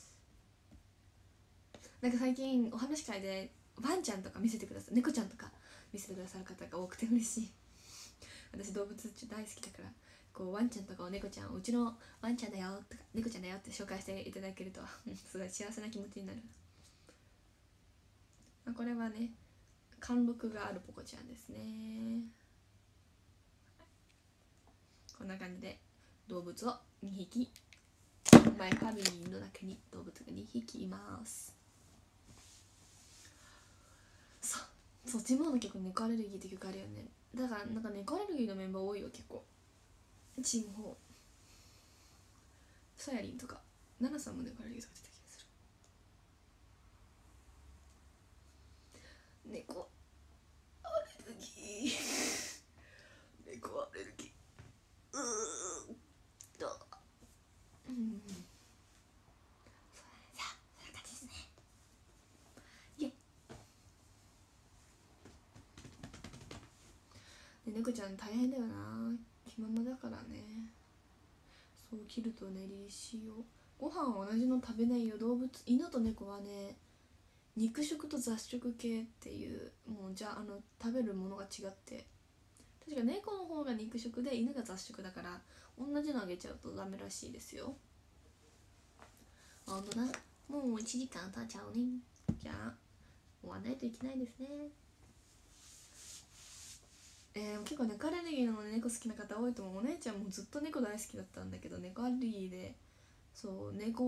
なんか最近お話し会でワンちゃんとか見せてくださる、猫ちゃんとか見せてくださる方が多くて嬉しい。私動物大好きだから、こうワンちゃんとかお猫ちゃんをうちのワンちゃんだよとか猫ちゃんだよって紹介していただけるとすごい幸せな気持ちになる。これはね、貫禄があるポコちゃんですね。こんな感じで動物を2匹、マイファミリーの中に動物が2匹います。そう、ジモの結構猫アレルギーって曲あるよね。だからなんか猫アレルギーのメンバー多いよ結構。チンホさやりんとかナナさんも猫アレルギーとか出た気がする。猫アレルギー猫アレルギーそういう感じですね。イエで猫ちゃん大変だよな、気ままだからね。そう、切ると練り塩、ご飯は同じの食べないよ。動物、犬と猫はね、肉食と雑食系っていう、もう食べるものが違って、確か猫の方が肉食で犬が雑食だから、同じのあげちゃうとダメらしいですよ。ほんとだ、もう1時間経っちゃうね。じゃあ終わんないといけないですね。結構猫アレルギーの猫好きな方多いと思う。お姉ちゃんもずっと猫大好きだったんだけど、猫アレルギーで、そう猫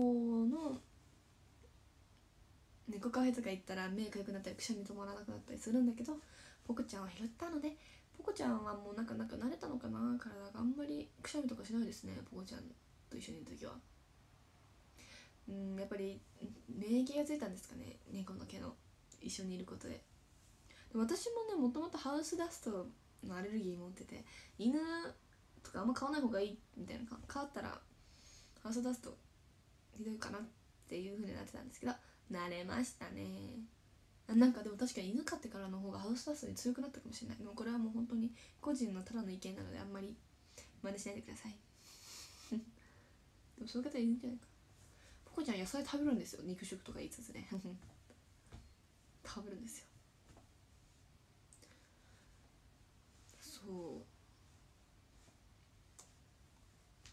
カフェとか行ったら目かゆくなったりくしゃみ止まらなくなったりするんだけど、ポコちゃんは拾ったので、ポコちゃんはもうなんか慣れたのかな、体があんまりくしゃみとかしないですね、ポコちゃんと一緒にいる時は。やっぱり免疫がついたんですかね、猫の毛の一緒にいることで。で私もね、もともとハウスダストのアレルギー持ってて、犬とかあんま飼わない方がいいみたいな、飼ったらハウスダストひどいかなっていう風になってたんですけど、慣れましたね。なんかでも確かに犬飼ってからの方がハウスダストに強くなったかもしれない。でもこれはもう本当に個人のただの意見なのであんまり真似しないでくださいでもそういう方いるんじゃないか。ポコちゃん野菜食べるんですよ、肉食とか言いつつね食べるんですよ。そう、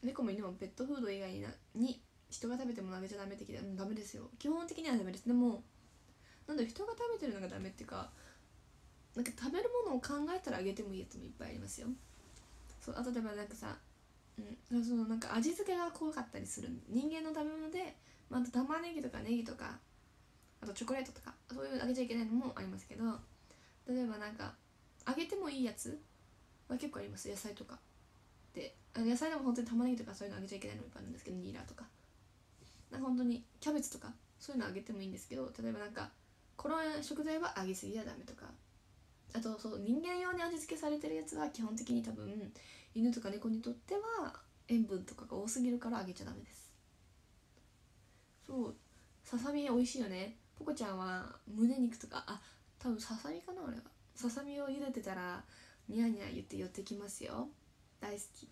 猫も犬もペットフード以外に人が食べてもあげちゃダメって聞いたら、ダメですよ、基本的にはダメです。でもなんだ人が食べてるのがダメっていうか、なんか食べるものを考えたらあげてもいいやつもいっぱいありますよ。そう、あと例えばなんかさ、そのなんか味付けが怖かったりする人間の食べ物で、あと玉ねぎとかネギとか、あとチョコレートとかそういうあげちゃいけないのもありますけど、例えばなんかあげてもいいやつは結構あります。野菜とかで、野菜でも本当に玉ねぎとかそういうのあげちゃいけないのもいっぱいあるんですけど、ニーラーとかなんか本当にキャベツとかそういうのあげてもいいんですけど、例えばなんかこの食材はあげすぎはダメとか、あとそう人間用に味付けされてるやつは基本的に多分犬とか猫にとっては塩分とかが多すぎるからあげちゃダメです。そう、ささみ美味しいよね。ポコちゃんは胸肉とか、多分ささみかな、俺はささみを茹でてたらニャニャ言って寄ってきますよ。大好き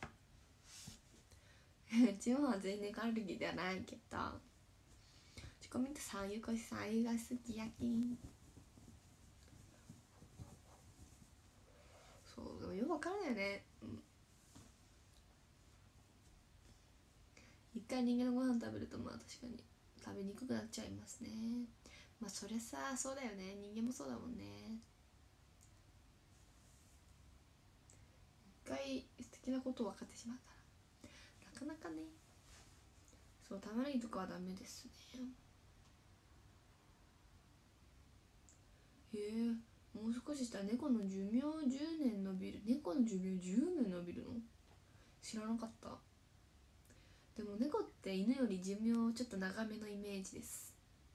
チワワは全然アレルギーではないけど、チョコミントさんゆこしさんあゆが好きやきん。そうでもよくわからないよね、一回人間のご飯食べると確かに食べにくくなっちゃいますね。それさ、そうだよね、人間もそうだもんね。一回素敵なこと分かってしまったらなかなかね。そう、玉ねぎとかはダメですね。へえ、もう少ししたら猫の寿命10年伸びる。猫の寿命10年伸びるの知らなかった。でも猫って犬より寿命ちょっと長めのイメージです。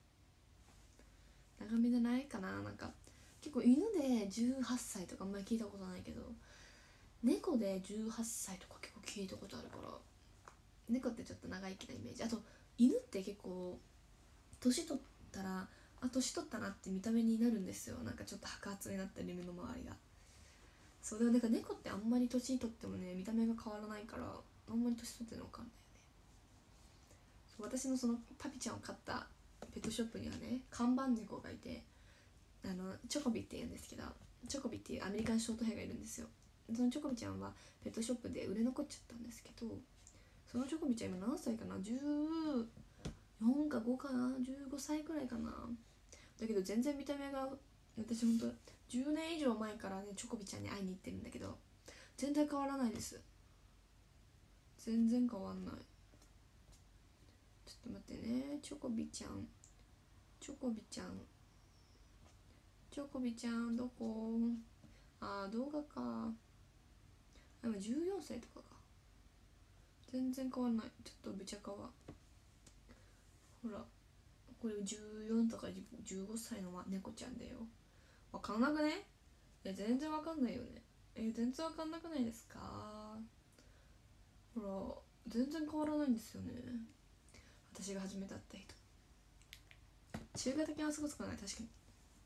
長めじゃないかな。なんか結構犬で18歳とかあんまり聞いたことないけど、猫で18歳とか結構聞いたことあるから、猫ってちょっと長生きなイメージ。あと犬って結構年取ったら年取ったなって見た目になるんですよ。なんかちょっと白髪になったり、目の周りが。そうでもなんか猫ってあんまり年取ってもね見た目が変わらないから、あんまり年取ってるの分かんないよね。そう、私のそのパピちゃんを飼ったペットショップにはね看板猫がいて、チョコビって言うんですけど、チョコビっていうアメリカンショートヘアがいるんですよ。そのチョコビちゃんはペットショップで売れ残っちゃったんですけど、そのチョコビちゃん今何歳かな、14か5かな、15歳くらいかな。だけど全然見た目が、私ほんと10年以上前からねチョコビちゃんに会いに行ってるんだけど全然変わらないです。全然変わんない。ちょっと待ってね、チョコビちゃん、チョコビちゃん、チョコビちゃんどこ。動画か。でも14歳とかか。全然変わんない。ちょっとぶちゃかわ。ほらこれ14とか15歳の猫ちゃんだよ。わかんなくね。全然わかんないよね。全然わかんなくないですか。ほら全然変わらないんですよね、私が初めて会った人。中型犬はすごくない。確かに。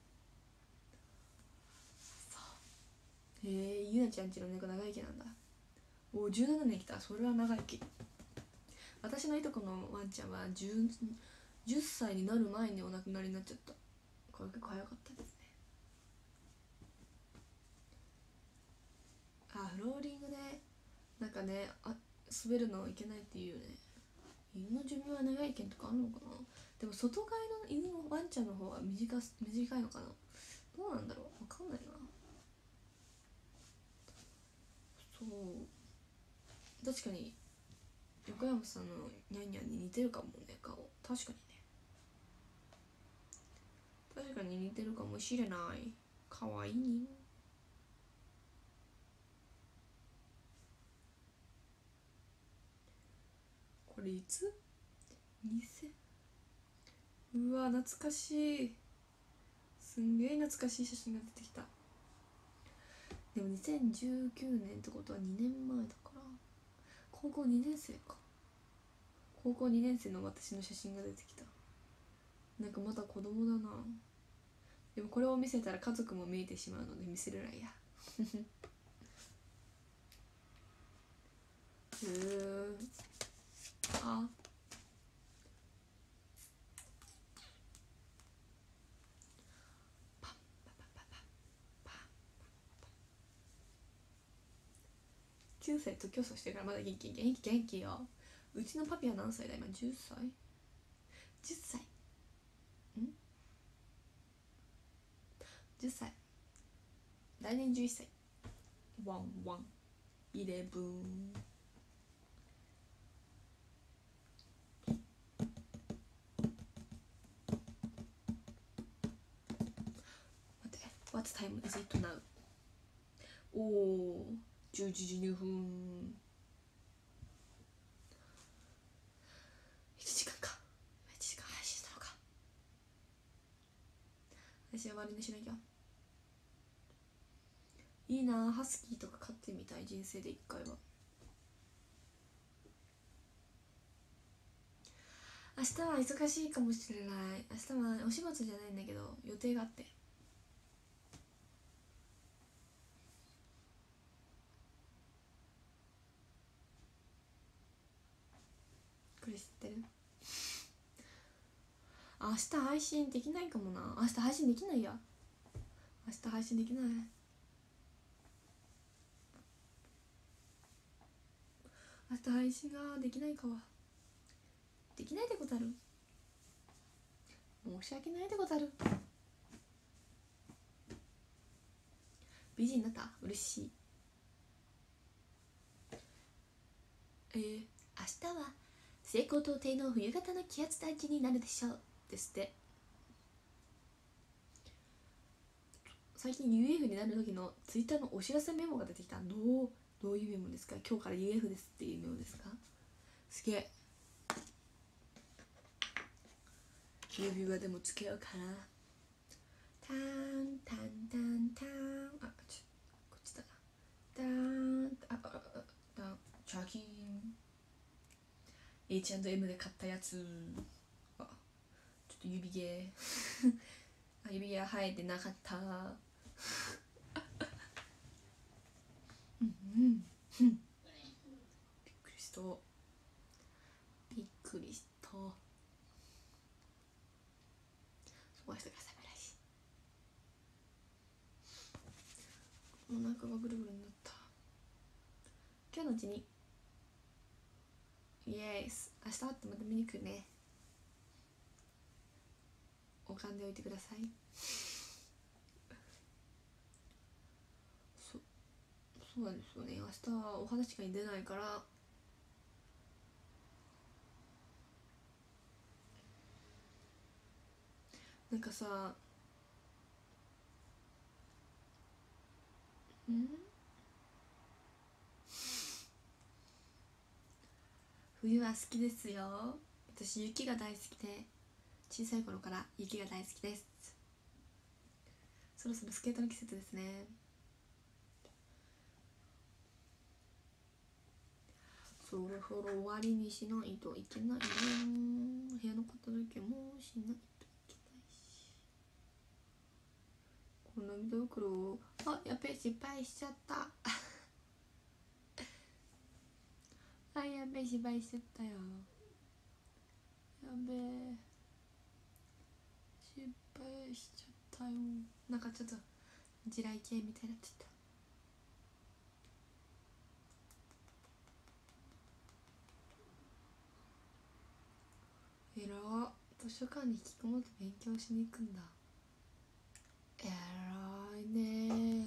ゆなちゃんちの猫長生きなんだ。17年生きた。それは長生き。私のいとこのワンちゃんは10歳になる前にお亡くなりになっちゃった。これ結構早かったですね。フローリングね。なんかね、滑るのいけないっていうよね。犬の寿命は長い犬とかあるのかな。でも外飼いの犬のワンちゃんの方が短いのかな。どうなんだろう、わかんないな。そう確かに横山さんのニャンニャンに似てるかもね、顔。確かにね、確かに似てるかもしれない。かわいいね。これいつ ?2000、うわ懐かしい。すんげえ懐かしい写真が出てきた。でも2019年ってことは2年前だから高校2年生か。 高校2年生の私の写真が出てきた。なんかまだ子供だな。でもこれを見せたら家族も見えてしまうので見せれないやあ、9歳と競争してるからまだ元気よ。うちのパピは何歳だ今？10歳10歳10歳、来年11歳。ワンワンイレブン。待って、What time is it now? おお、10時12分。1時間か。1時間配信したのか。私は終わりにしなきゃ。いいな、ハスキーとか飼ってみたい、人生で1回は。明日は忙しいかもしれない。明日はお仕事じゃないんだけど予定があって。これ知ってる？明日配信できないかもな。明日配信できないや。明日配信できない。明日配信ができないかは。できないでござる。申し訳ないでござる。美人になった？嬉しい。明日は西高東低の冬型の気圧配置になるでしょうですって。最近 UF になる時のツイッターのお知らせメモが出てきた。どういうメモですか？今日から UF ですっていうメモですか？すげえ。指輪でもつけようかな。タンタンタンタン。あ、こっちだ。タンタンチャキン。 H&M で買ったやつ。あ、ちょっと指毛あ、指輪生えてなかったびっくりした。びっくりした。そうしてください。お腹がぐるぐるになった。今日のうちにイエス、明日会ってまた見に来るね。拝んでおいてください。そうなんですよね。明日はお話が出ないから、なんかさ、冬は好きですよ。私雪が大好きで、小さい頃から雪が大好きです。そろそろスケートの季節ですね。そろそろ終わりにしないといけないよ。部屋の片付けもしないといけないし。この涙袋を、あ、やべえ、失敗しちゃったあ、やべえ、失敗しちゃったよ。やべえ、失敗しちゃったよ。なんかちょっと地雷系みたいになっちゃった。えら、図書館に引きこもって勉強しに行くんだ。えらいね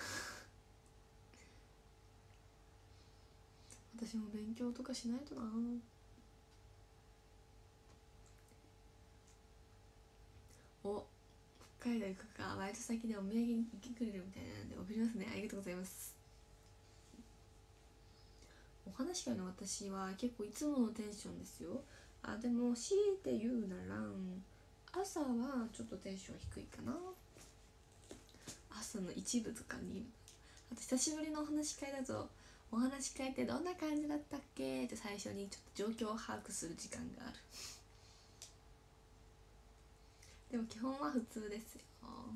私も勉強とかしないとな。お、北海道行くか。バイト先でお土産に行ってくれるみたいなんで送りますね。ありがとうございます。お話し会の私は結構いつものテンションですよ。あ、でも強いて言うなら朝はちょっとテンション低いかな。朝の一部とかに。あと久しぶりのお話し会だとお話し会ってどんな感じだったっけって最初にちょっと状況を把握する時間がある。でも基本は普通ですよ。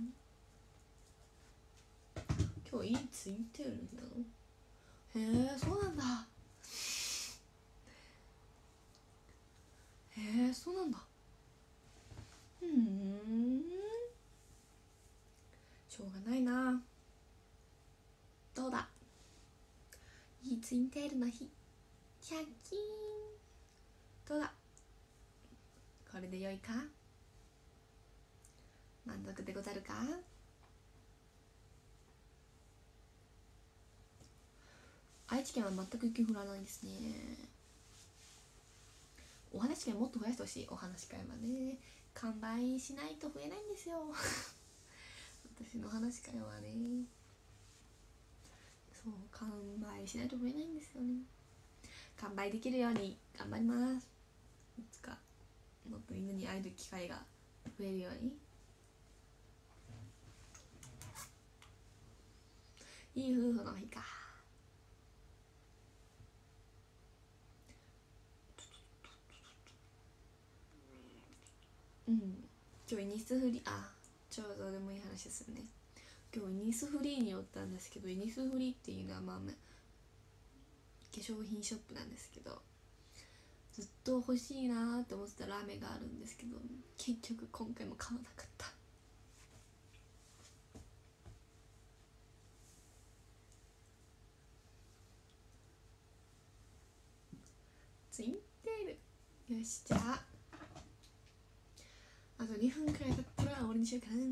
今日いいツインテールの日なの？へえ、そうなんだ。へえ、そうなんだ。しょうがないな。どうだ、いいツインテールの日。キャッキーン。どうだ、これで良いか？満足でござるか？愛知県は全く雪降らないですね。お話し会もっと増やしてほしい。お話し会はね、完売しないと増えないんですよ私のお話し会はね、そう、完売しないと増えないんですよね。完売できるように頑張ります。いつかもっとみんなに会える機会が増えるように。いい夫婦の日か。今日イニスフリー、ちょうどでもいい話ですよね。今日イニスフリーに寄ったんですけど、イニスフリーっていうのは化粧品ショップなんですけど、ずっと欲しいなって思ってたラーメンがあるんですけど、結局今回も買わなかった。ツインテール、よし、じゃああと2分くらいだったら終わりにしようかな。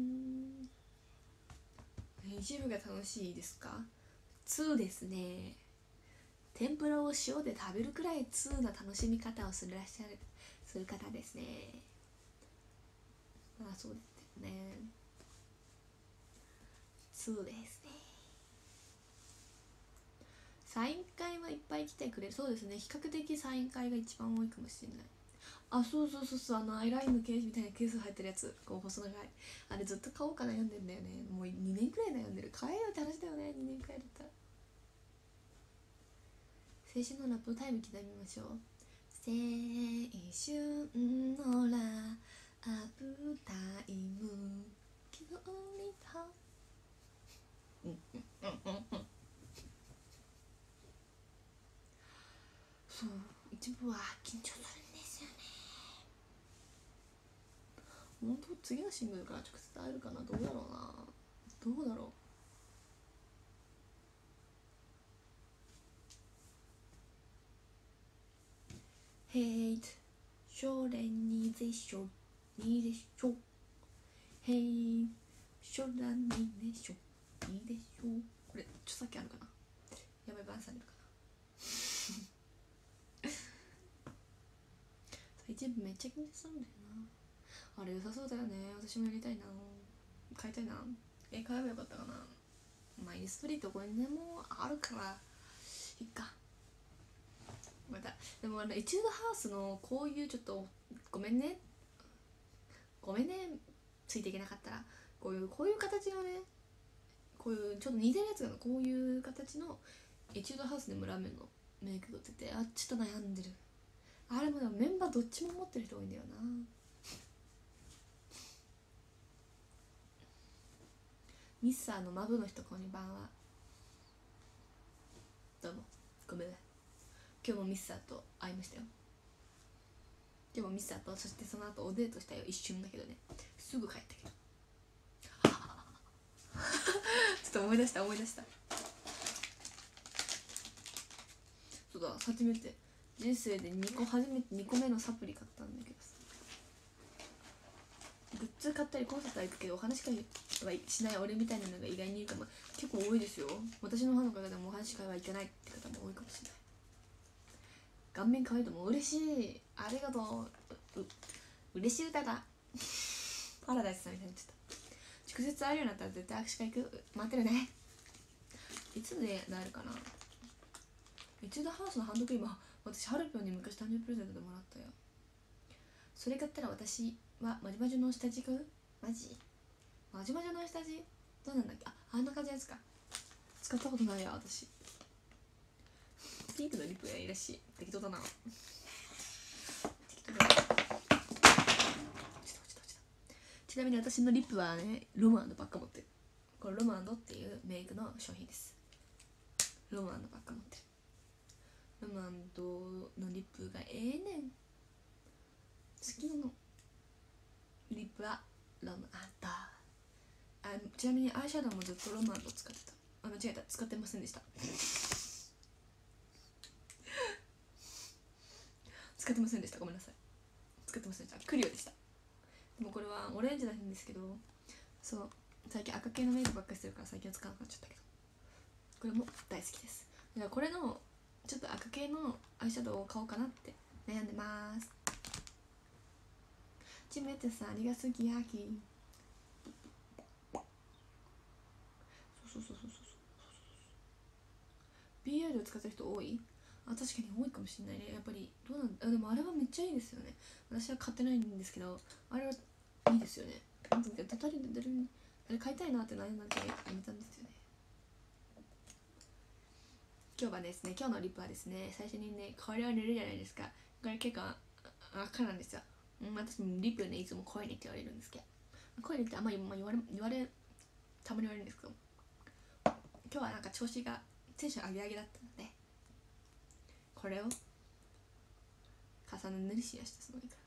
一部が楽しいですか？2ですね。天ぷらを塩で食べるくらい2な楽しみ方をする方ですね。そうですね。2ですね。サイン会はいっぱい来てくれる。そうですね、比較的サイン会が一番多いかもしれない。そうアイラインのケースみたいなケース入ってるやつ、こう細長いあれずっと買おうか悩んでんだよね。もう2年くらい悩んでる。買えよって話だよね、2年くらいだったら。青春のラップタイム刻みましょう。青春のラップタイム刻みた。そう、一部は緊張するんですよね。本当次のシングルから直接会えるかな。どうだろうな。どうだろう。Hate 少年にでしょにでしょ Hate 少年にでしょにでしょ。これ著作権あるかな。やばい、バンされるかな一部めっちゃ緊張するんだよな。あれ良さそうだよね。私もやりたいな。買いたいな。買えばよかったかな。インストリートこれでもあるからいっか。またでもエチュードハウスのこういうちょっとごめんねついていけなかったら、こういう形のね、こういうちょっと似てるやつがこういう形のエチュードハウスでもラーメンのメイクが出てて、ちょっと悩んでる。あれもメンバーどっちも持ってる人多いんだよな。ミスターのマブの人、こんばんは。どうもごめんね。今日もミスターと会いましたよ。今日もミスターと、そしてその後おデートしたよ。一瞬だけどね、すぐ帰ったけどちょっと思い出した。そうだ、初めて人生で初めて2個目のサプリ買ったんだけどさ、グッズ買ったりコンサートは行くけどお話し会はしない俺みたいなのが意外にいるかも。結構多いですよ。私のファンの方でもお話し会は行けないって方も多いかもしれない。顔面可愛いとも嬉しい。ありがとう。嬉しい歌だパラダイスさんみたいになっちゃった。直接会えるようになったら絶対握手会行く。待ってるね。いつでなるかな。エチュードハウスのハンドクリーム、私ハルピョンに昔誕生日プレゼントでもらったよ。それ買ったら私はマジマジの下地買う？マジの下地どうなんだっけ。あんな感じのやつか。使ったことないや私。 ピンクのリップがいいらしい。適当だな。適当だな。ちなみに私のリップはね、ロムアンドばっか持ってる。これロムアンドっていうメイクの商品です。ロムアンドばっか持ってる。ロムアンドのリップがええねん。好きなの。リップはロムアンド。ちなみにアイシャドウもずっとロムアンド使ってた。間違えた、使ってませんでした。使ってませんでした。ごめんなさい。使ってませんでした。クリオでした。でもこれはオレンジなんですけど、そう、最近赤系のメイクばっかりしてるから最近は使わなくなっちゃったけど、これも大好きです。だからこれのちょっと赤系のアイシャドウを買おうかなって悩んでます。ちめてさん、ありがすぎやき。そうそうそうそうそう。BL を使ってる人多い？確かに多いかもしれないね。やっぱりどうなんだ。でもあれはめっちゃいいですよね。私は買ってないんですけど、あれはいいですよね。あれ買いたいなって悩んだんでやめたんですよね。今日はですね、今日のリップはですね、最初にね、これを塗るじゃないですか。これ結構赤なんですよ。私リップね、いつも濃いねって言われるんですけど、濃いねってあんまり言われたまに言われるんですけど、今日はなんか調子がテンション上げ上げだったので、これを重ね塗りしやした。そのいいから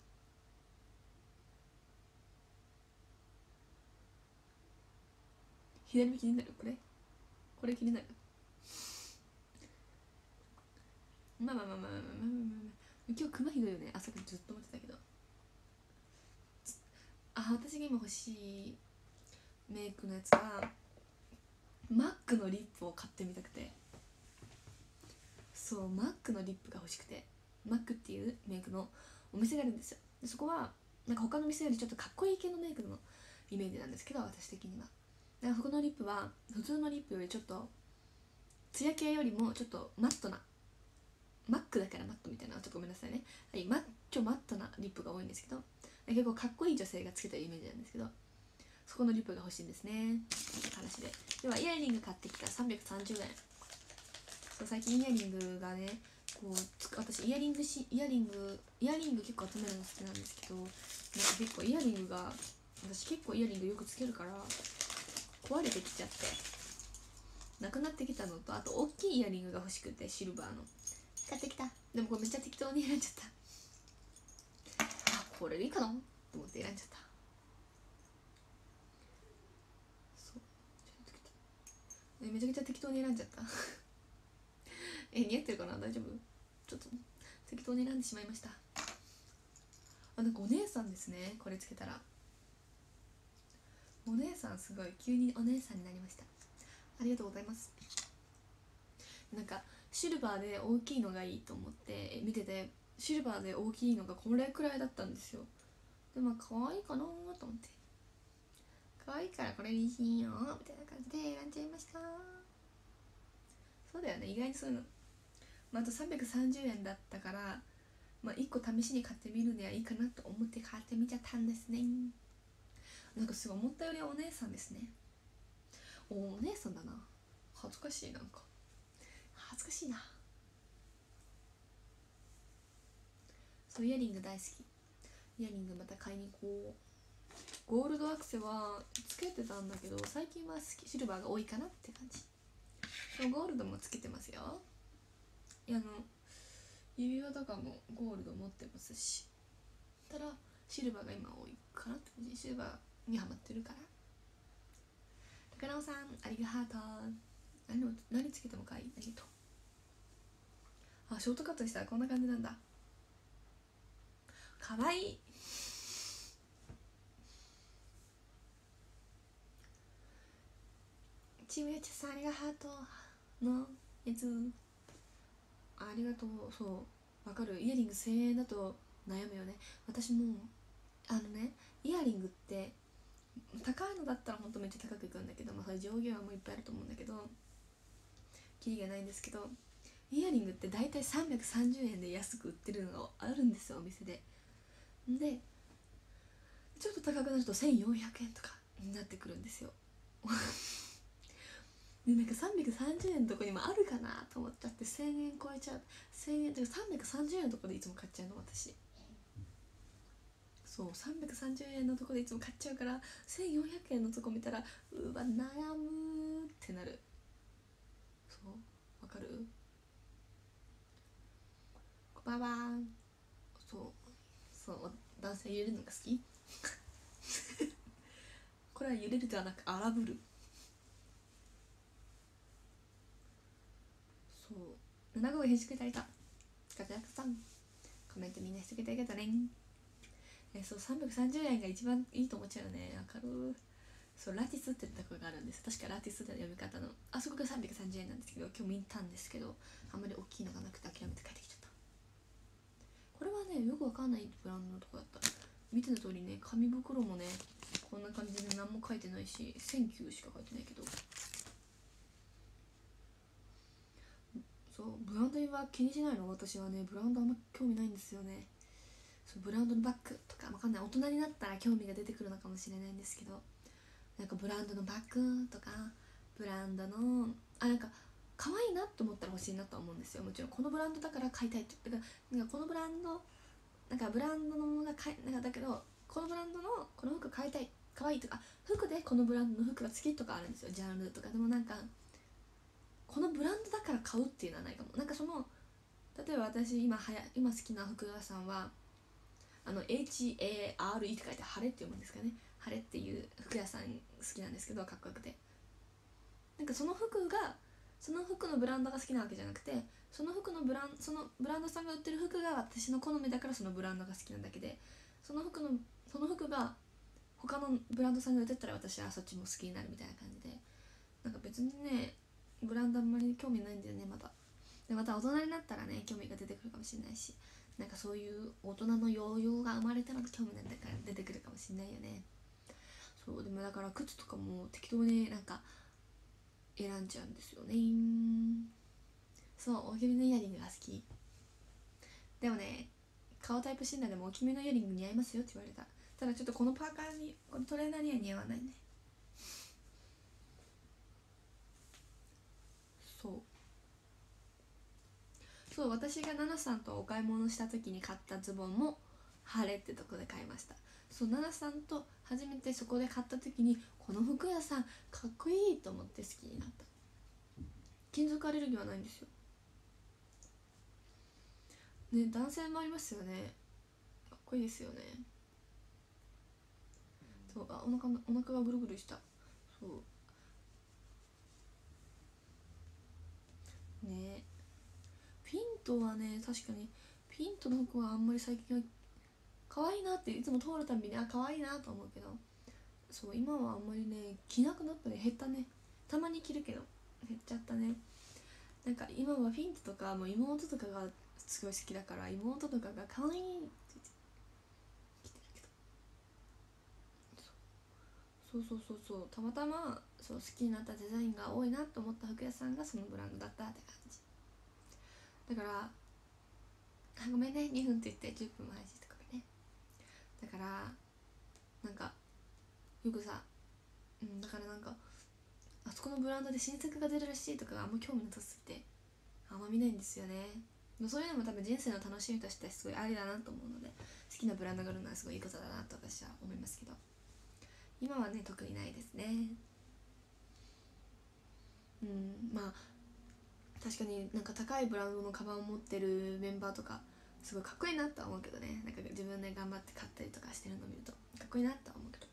左目気になる。これ気になる。まあ今日クマひどいよね。朝からずっと思ってたけど、私が今欲しいメイクのやつはマックのリップを買ってみたくて、そう、マックのリップが欲しくて、マックっていうメイクのお店があるんですよ。でそこはなんか他の店よりちょっとかっこいい系のメイクのイメージなんですけど、私的にはだからそこのリップは普通のリップよりちょっとツヤ系よりもちょっとマットな、マックだからマットみたいな、ちょっとごめんなさいね、はい、マットなリップが多いんですけど、結構かっこいい女性がつけてるイメージなんですけど、そこのリップが欲しいんですねって話で。ではイヤリング買ってきた。330円。そう、最近イヤリングがね、こう私イヤリング結構集めるの好きなんですけど、なんか結構イヤリングが、私結構イヤリングよくつけるから壊れてきちゃってなくなってきたのと、あと大きいイヤリングが欲しくて、シルバーの買ってきた。でもこれめっちゃ適当に選んじゃった。これでいいかなと思って選んじゃった。そうめちゃくちゃ適当に選んじゃった似合ってるかな。大丈夫？ちょっと適当に選んでしまいました。なんかお姉さんですね、これつけたら。お姉さん、すごい急にお姉さんになりました。ありがとうございます。なんかシルバーで大きいのがいいと思って見てて、シルバーで大きいのがこれくらいだったんですよ。でも可愛いかなと思って、可愛いからこれにしようみたいな感じで選んじゃいました。そうだよね、意外にそういうの、あと330円だったから、1個試しに買ってみるにはいいかなと思って買ってみちゃったんですね。なんかすごい思ったよりお姉さんですね。お姉さんだな。恥ずかしい。なんか恥ずかしいな。そう、イヤリング大好き。イヤリングまた買いに行こう。ゴールドアクセはつけてたんだけど、最近はシルバーが多いかなって感じ。ゴールドもつけてますよ。指輪とかもゴールド持ってますし、ただシルバーが今多いかなって感じ。シルバーにハマってるから。高野さん、ありがとう。何つけてもかわいい。ありがとう。ショートカットしたらこんな感じなんだ。かわいい。ちむやちさん、ありがとうのやつ。ありがとう。そうわかる。イヤリング1000円だと悩むよね。私もイヤリングって高いのだったらほんとめっちゃ高くいくんだけど、それ上限はもういっぱいあると思うんだけど、キリがないんですけど、イヤリングって大体330円で安く売ってるのがあるんですよ、お店で。でちょっと高くなると1400円とかになってくるんですよでなんか330円のとこにもあるかなと思っちゃって1000円超えちゃう。1000円とか330円のとこでいつも買っちゃうの私。そう330円のとこでいつも買っちゃうから、1400円のとこ見たらうわ悩むってなる。そうわかる。こんばんは。そう男性揺れるのが好きこれは揺れるではなく荒ぶる。そう7号が返事くれてあげた。ガチャさんコメントみんなしてくれてあげたね。そう330円が一番いいと思っちゃうよね。わかる。そうラティスって言った声があるんです。確かラティスって読み方のあそこが330円なんですけど、今日見たんですけどあんまり大きいのがなくて諦めて帰ってきちゃった。これはねよくわかんないブランドのとこだった。見ての通りね、紙袋もねこんな感じで何も書いてないし、センキューしか書いてないけど、そうブランドは気にしないの。私はねブランドあんま興味ないんですよね。そうブランドのバッグとかわかんない、大人になったら興味が出てくるのかもしれないんですけど、なんかブランドのバッグとかブランドのなんか可愛いなと思ったら欲しいなと思うんですよ。もちろんこのブランドだから買いたいってだからなんかこのブランドなんかブランドのものがなんかだけどこのブランドのこの服買いたい可愛いとか、服でこのブランドの服が好きとかあるんですよ、ジャンルとか。でもなんかこのブランドだから買うっていうのはないかも。なんかその例えば私今好きな服屋さんはHARE って書いて晴れって読むんですかね。晴れっていう服屋さん好きなんですけど、かっこよくて、なんかその服のブランドが好きなわけじゃなくて、そのブランドさんが売ってる服が私の好みだからそのブランドが好きなだけで、その服が他のブランドさんが売ってたら私はそっちも好きになるみたいな感じで、なんか別にねブランドあんまり興味ないんだよね。また大人になったらね興味が出てくるかもしれないし、なんかそういう大人のヨーヨーが生まれたら興味なんだから出てくるかもしれないよね。そうでもだから靴とかも適当になんか選んじゃうんですよね。そう大きめのイヤリングが好き。でもね顔タイプ診断でも大きめのイヤリング似合いますよって言われた。ただちょっとこのパーカーにこのトレーナーには似合わないね。そう私がナナさんとお買い物した時に買ったズボンも晴れってとこで買いました。そうナナさんと初めてそこで買った時にこの服屋さんかっこいいと思って好きになった。金属アレルギーはないんですよね。男性もありますよね。かっこいいですよね。そうお腹がぐるぐるした。そうね。ピントはね確かにピントの服はあんまり最近は可愛いなっていつも通るたびに可愛いなと思うけど、そう今はあんまりね着なくなったね。減ったね。たまに着るけど減っちゃったね。なんか今はフィントとかもう妹とかがすごい好きだから、妹とかが可愛いって言って着てるけど、そうたまたまそう好きになったデザインが多いなと思った服屋さんがそのブランドだったって感じだから、ごめんね2分って言って10分も配信してごめんね。だからなんかよくさ、だからなんかあそこのブランドで新作が出るらしいとかあんま興味なさすぎてあんま見ないんですよね。そういうのも多分人生の楽しみとしてすごいありだなと思うので、好きなブランドがあるのはすごいいいことだなと私は思いますけど、今はね特にないですね。まあ確かになんか高いブランドのカバンを持ってるメンバーとかすごいかっこいいなとは思うけどね。なんか自分で頑張って買ったりとかしてるのを見るとかっこいいなとは思うけど、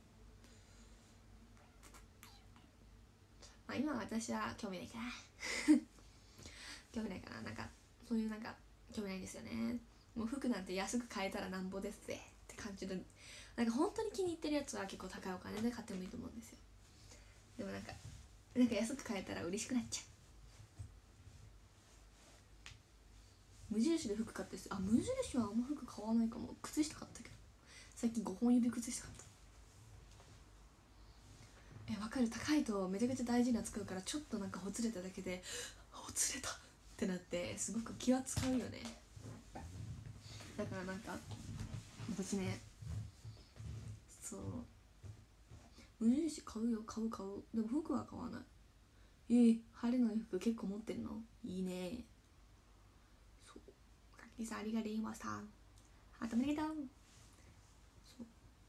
まあ今は私は興味ないかな興味ないかな。なんかそういうなんか興味ないんですよね。もう服なんて安く買えたらなんぼですぜって感じで、なんか本当に気に入ってるやつは結構高いお金で買ってもいいと思うんですよ。でもなんか安く買えたら嬉しくなっちゃう。無印で服買って無印はあんま服買わないかも。靴下買ったけど最近5本指靴下買った。わかる。高いとめちゃくちゃ大事な使うから、ちょっとなんかほつれただけでほつれたってなってすごく気は使うよね。だからなんか私ねそう無印買うよ。でも服は買わない。 晴れの服結構持ってるのいいね。そう、かきさんありがとうございました。ハートありがとう。そう、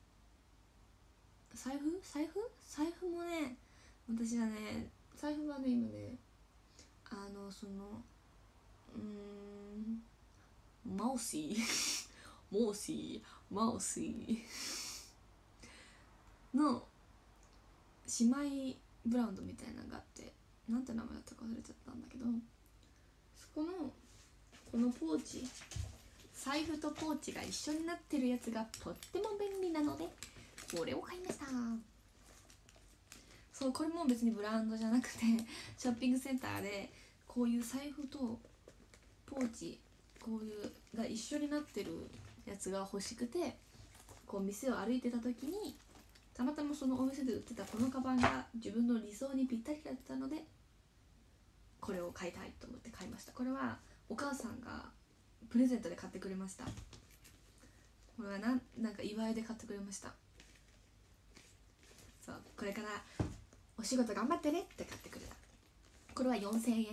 財布もね、私はね、財布はね今ね、そのマウシーマウシーの姉妹ブランドみたいなのがあって、なんて名前だったか忘れちゃったんだけど、そこのこのポーチ、財布とポーチが一緒になってるやつがとっても便利なのでこれを買いました。そう、これも別にブランドじゃなくてショッピングセンターでこういう財布とポーチ、こういうが一緒になってるやつが欲しくて、こう店を歩いてた時にたまたまそのお店で売ってたこのカバンが自分の理想にぴったりだったので、これを買いたいと思って買いました。これはお母さんがプレゼントで買ってくれました。これはなんか祝いで買ってくれました。そう、これからお仕事頑張ってねって買ってくれた。これは4000円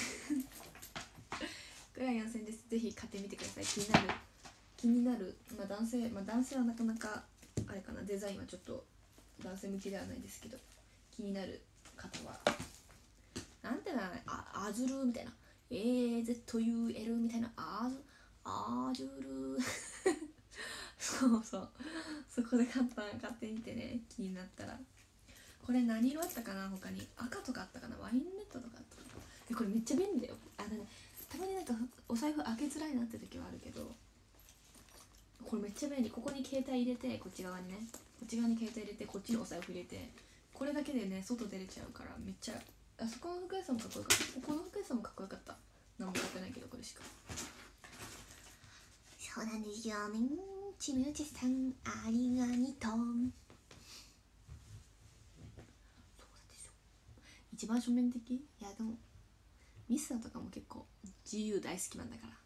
これは4000円です。ぜひ買ってみてください。気になる、男性はなかなかあれかな、デザインはちょっと男性向きではないですけど、気になる方はなんてアズルみたいな、AZUL みたいな、アジュルそうそう、そこで買ってみてね、気になったら。これ何色あったかな、他に赤とかあったかな、ワインレッドとかあったかな。これめっちゃ便利だよ。たまになんかお財布開けづらいなって時はあるけど、これめっちゃ便利。ここに携帯入れて、こっち側に携帯入れて、こっちにお財布入れて、これだけでね外出れちゃうから、めっちゃ、あそこの服屋さんもかっこよかった。この服屋さんもかっこよかった。何も買ってないけど、これしか。そうなんですよね。ちむちさんありがとう。そうなんですよ。一番庶民的。いやでもミスターとかも結構自由大好きなんだから、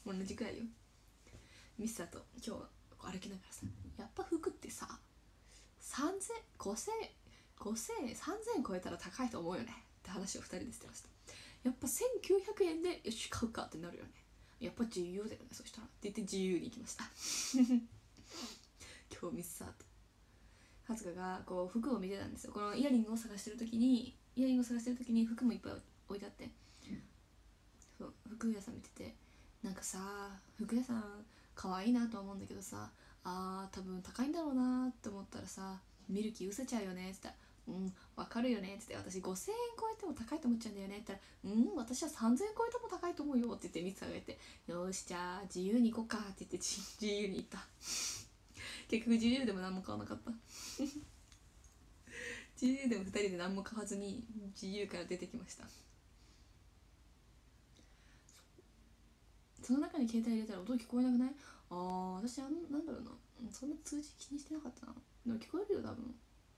同じくらいよ。ミスターと今日は歩きながらさ、やっぱ服ってさ、3000、5000、3000超えたら高いと思うよねって話を2人でしてました。やっぱ1900円でよし買うかってなるよね。やっぱ自由だよね、そしたらって言って自由に行きました今日ミスターとハツカがこう服を見てたんですよ。このイヤリングを探してる時に服もいっぱい置いてあって、そう服屋さん見てて、なんかさ、服屋さん可愛いなとは思うんだけどさ、多分高いんだろうなって思ったらさ、見る気失せちゃうよねって言ったら、わかるよねって言って、私5000円超えても高いと思っちゃうんだよねって言ったら、私は3000円超えても高いと思うよって言ってミツさんが言って、よしじゃあ自由に行こうかって言って自由に行った結局自由でも何も買わなかった自由でも2人で何も買わずに自由から出てきました。その中に携帯入れたら音聞こえなくない？私なんだろうな、そんな通知気にしてなかったな。でも聞こえるよ多分。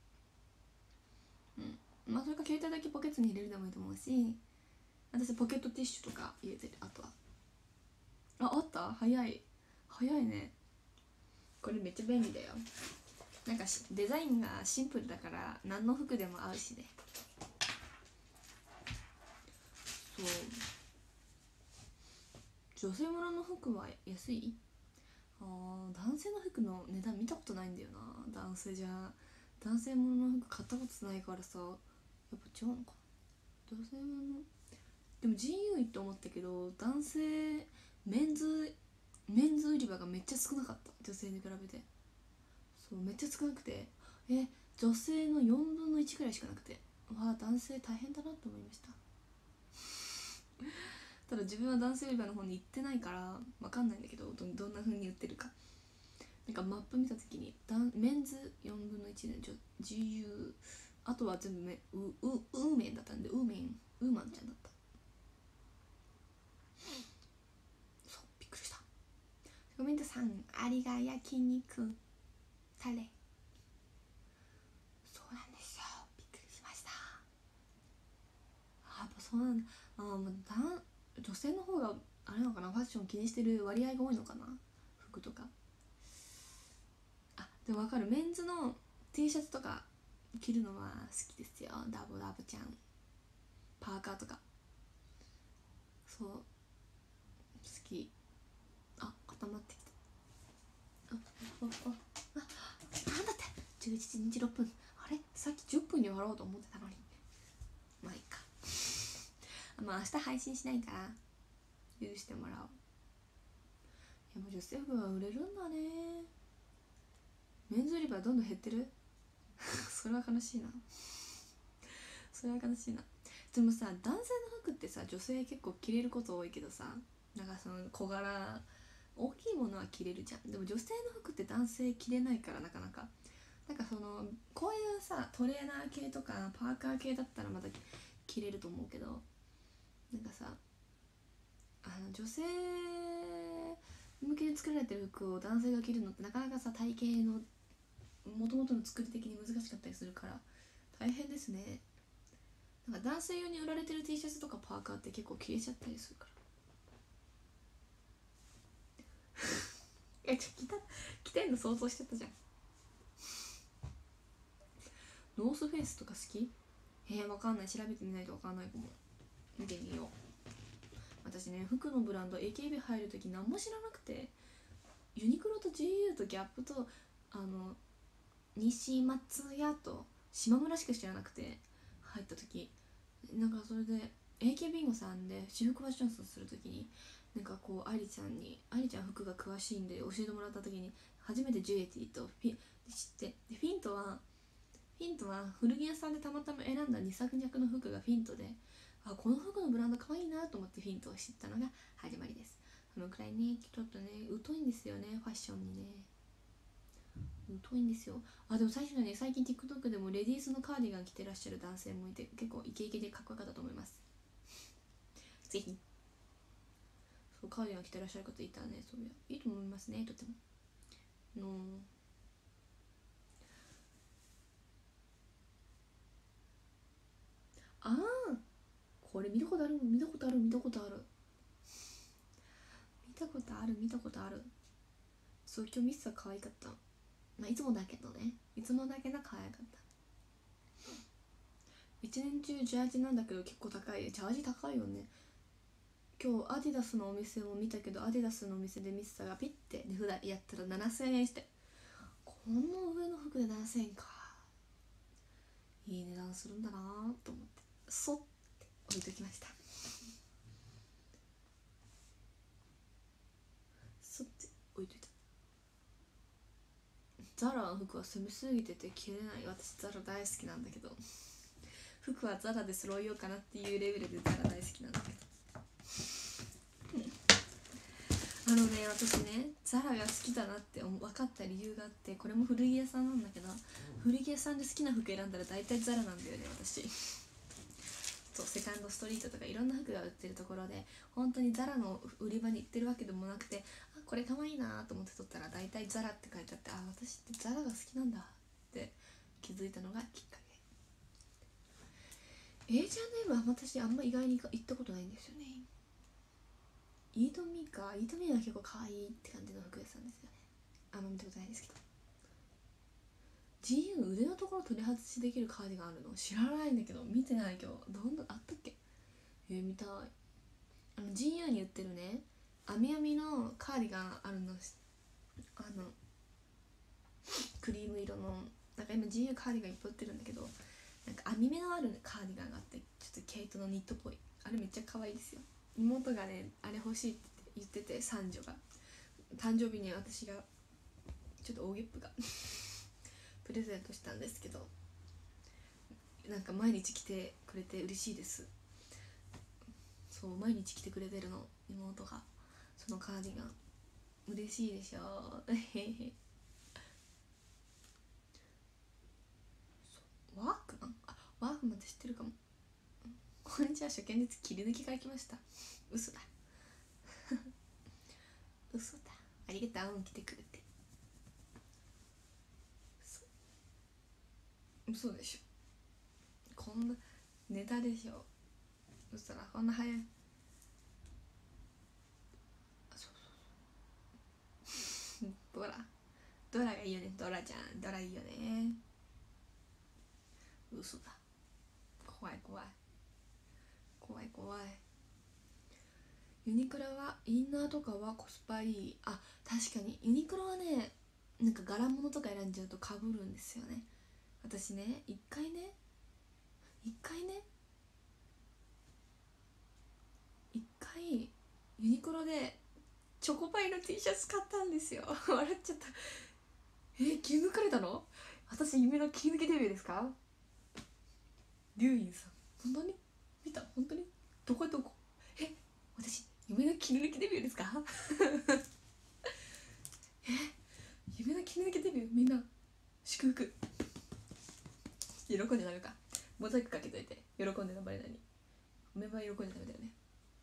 それか携帯だけポケットに入れるでもいいと思うし、私ポケットティッシュとか入れてる。あとはあった早いね。これめっちゃ便利だよ。なんかデザインがシンプルだから何の服でも合うしね。そう、女性ものの服は安い？男性の服の値段見たことないんだよな。男性ものの服買ったことないからさ、やっぱ違うのかな。女性ものでも GU と思ったけど、男性メンズ売り場がめっちゃ少なかった。女性に比べてそうめっちゃ少なくて、女性の4分の1くらいしかなくて、男性大変だなと思いました。ただ自分は男性売り場の方に行ってないから分かんないんだけど、どんな風に売ってるか。なんかマップ見た時にメンズ4分の1でGU、あとは全部ウーメンだったんで、ウーマンちゃんだった。そうびっくりした。コメントさん、ありが焼肉タレ。そうなんですよ、びっくりしました。やっぱそうなんだ。女性の方があれなのかな、ファッション気にしてる割合が多いのかな、服とか。でも分かる、メンズの T シャツとか着るのは好きですよ。ダボちゃんパーカーとかそう好き。あ、固まってきた。なんだって11時26分。あれさっき10分に終わろうと思ってたのに。まあいいか。まあ明日配信しないから許してもらおう。いやもう女性服が売れるんだね。メンズ売り場どんどん減ってるそれは悲しいな。それは悲しいな。でもさ、男性の服ってさ、女性結構着れること多いけどさ、なんかその小柄大きいものは着れるじゃん。でも女性の服って男性着れないからなかなか。なんかそのこういうさトレーナー系とかパーカー系だったらまだ着れると思うけど、なんかさ女性向けに作られてる服を男性が着るのってなかなかさ体型の元々の作り的に難しかったりするから大変ですね。なんか男性用に売られてる T シャツとかパーカーって結構着れちゃったりするから着てんの想像しちゃったじゃん。ノースフェイスとか好き？わかんない。調べてみないとわかんないかも。見てみよう。私ね、服のブランド AKB 入るとき何も知らなくて、ユニクロと GU とギャップと西松屋と島村しか知らなくて入ったとき、なんかそれで AK ビンゴさんで私服ファッションショーするときになんかこうアリちゃん服が詳しいんで教えてもらったときに初めてジュエティと知って、でフィントは古着屋さんでたまたま選んだ2作着の服がフィントで、あ、この服のブランド可愛いなと思ってフィントを知ったのが始まりです。そのくらいね、ちょっとね疎いんですよね、ファッションにね疎いんですよ。あ、でも最近 TikTok でもレディースのカーディガン着てらっしゃる男性もいて結構イケイケでかっこよかったと思います。ぜひそうカーディガン着てらっしゃる方いたらね、そういいと思いますね、とてもああ、これ見たことある。そう、今日ミスは可愛かった。まあいつもだけどね、いつもだけど可愛かった。一年中ジャージなんだけど結構高い。ジャージ高いよね。今日アディダスのお店も見たけど、アディダスのお店でミスターがピッて値札やったら7000円して、この上の服で7000円か、いい値段するんだなと思ってそって置いときました。そって置いといた。ザラの服は攻めすぎてて着れない。私ザラ大好きなんだけど、服はザラで揃えようかなっていうレベルでザラ大好きなんだけど、私ねザラが好きだなって分かった理由があって、これも古着屋さんなんだけど、古着屋さんで好きな服選んだら大体ザラなんだよね私。そう、セカンドストリートとかいろんな服が売ってるところで、本当にザラの売り場に行ってるわけでもなくて、あ、これ可愛いなと思って撮ったら大体ザラって書いてあって、あ、私ってザラが好きなんだって気づいたのがきっかけ。H&M は私あんま意外に行ったことないんですよね。イートミーは結構可愛いって感じの服屋さんですよね。あんま見たことないですけど、 GU の腕のところ取り外しできるカーディガンあるの知らないんだけど、見てないけど、どんなあったっけ。見たい。GU に売ってるね網編みのカーディガンあるの。クリーム色の、なんか今 GU カーディガンいっぱい売ってるんだけど、なんか網目のあるカーディガンがあって、ちょっと毛糸のニットっぽい、あれめっちゃ可愛いですよ。妹がねあれ欲しいって言ってて、三女が誕生日に私がちょっと大ゲップがプレゼントしたんですけど、なんか毎日着てくれて嬉しいです。そう、毎日着てくれてるの妹が、そのカーディガン嬉しいでしょワークマン、ワークマンって知ってるかも。こんにちは、初見です。切り抜きから来ました。嘘だ嘘だ、ありがとう来てくれて。嘘でしょ、こんなネタでしょ、嘘だ、こんな早い。そうドラがいいよね、ドラちゃん、ドラいいよね。嘘だ、怖い。 怖い怖い。ユニクロはインナーとかはコスパいい。あ、確かにユニクロはね、なんか柄物とか選んじゃうとかぶるんですよね。私ね、一回ねユニクロでチョコパイの T シャツ買ったんですよ笑っちゃった。気抜かれたの？私夢の切り抜きデビューですか？リュウインさん、本当に見た？本当に？どこ私夢の切り抜きデビューですか夢の切り抜きデビュー、みんな祝福。喜んでダメか、モザイクかけといて。喜んでたバレないにメンバー喜んでダメだよね。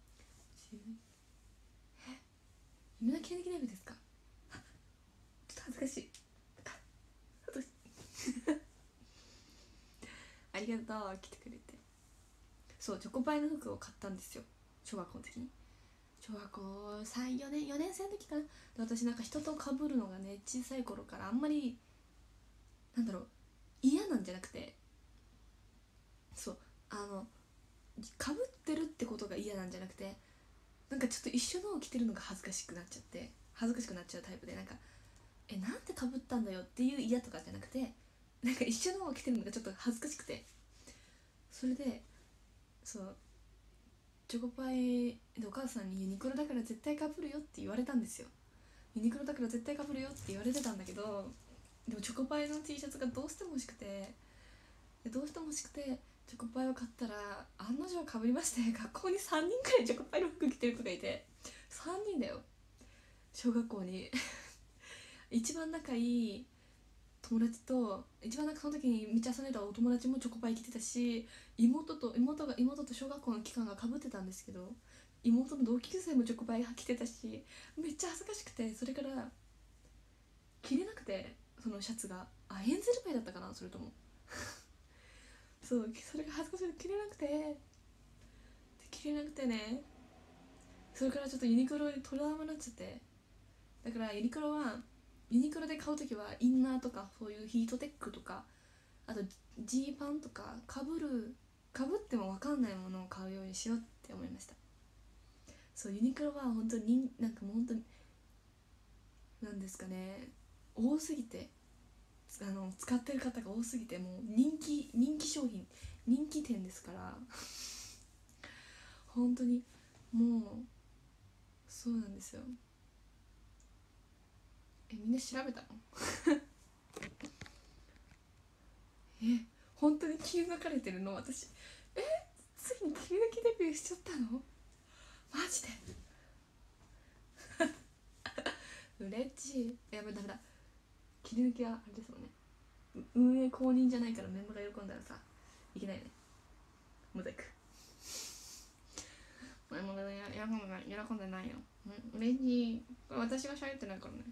夢の切り抜きデビューですか？ちょっと恥ずかしいありがとう、来てくれて。そう、チョコパイの服を買ったんですよ、小学校の時に。小学校3、4年生の時かな。で、私なんか人と被るのがね、小さい頃からあんまりなんだろう、嫌なんじゃなくて、そう被ってるってことが嫌なんじゃなくて、なんかちょっと一緒のを着てるのが恥ずかしくなっちゃうタイプで、なんかなんで被ったんだよっていう嫌とかじゃなくて、なんか一緒のを着てるのがちょっと恥ずかしくて、それでそうチョコパイでお母さんにユニクロだから絶対被るよって言われたんですよ。ユニクロだから絶対被るよって言われてたんだけど、でもチョコパイの T シャツがどうしても欲しくてチョコパイを買ったら案の定かぶりまして、学校に3人くらいチョコパイの服着てる子がいて、3人だよ、小学校に一番仲いい友達と、一番その時に道遊んでたお友達もチョコパイ着てたし、妹と小学校の期間がかぶってたんですけど、妹の同級生もチョコパイ着てたし、めっちゃ恥ずかしくて、それから着れなくて、そのシャツがエンゼルパイだったかな、それともそうそれが恥ずかしくて着れなくてね。それからちょっとユニクロにトラウマになっちゃって、だからユニクロで買うときはインナーとかそういうヒートテックとか、あとジーパンとかかぶっても分かんないものを買うようにしようって思いました。そう、ユニクロは本当になんかもう本当になんですかね、多すぎて、使ってる方が多すぎて、もう人気商品、人気店ですから本当にもうそうなんですよ。みんな調べたの本当に切り抜かれてるの私。ついに切り抜きデビューしちゃったの？マジで嬉しい。やばい、ダメだ、切り抜きはあれですもんね、運営公認じゃないからメンバーが喜んだらさいけないよね。モザイク喜んでないよ。嬉しい。これ私が喋ってないからね。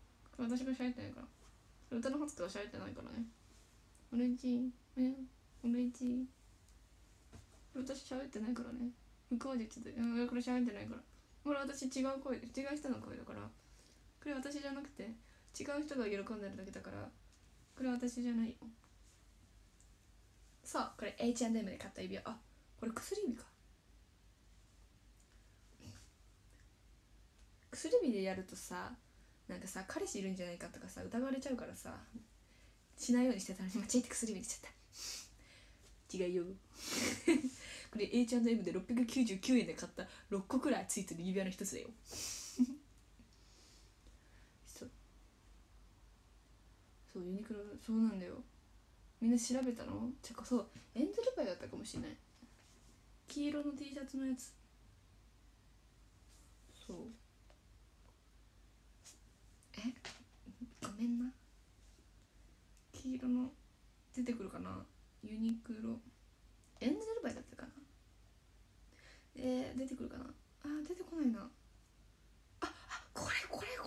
歌の発とは喋ってないからね。嬉しい。嬉しい。私喋ってないからね。不口実で。これ喋ってないから。これ私違う声で、違う人の声だから。これ私じゃなくて、違う人が喜んでるだけだから、これ私じゃないよ。そう、これ H&M で買った指輪。あ、これ薬指か。薬指でやるとさ、なんかさ、彼氏いるんじゃないかとかさ疑われちゃうからさ、しないようにしてたのに間違えて薬指にしちゃった。違うよこれ H&M で699円で買った6個くらいついてる指輪の一つだよそうユニクロ、そうなんだよ。みんな調べたの？そうエンゼルパイだったかもしれない。黄色の T シャツのやつ。そうごめんな。黄色の出てくるかな、ユニクロエンゼルパイだったかな。出てくるかな。出てこないな。これ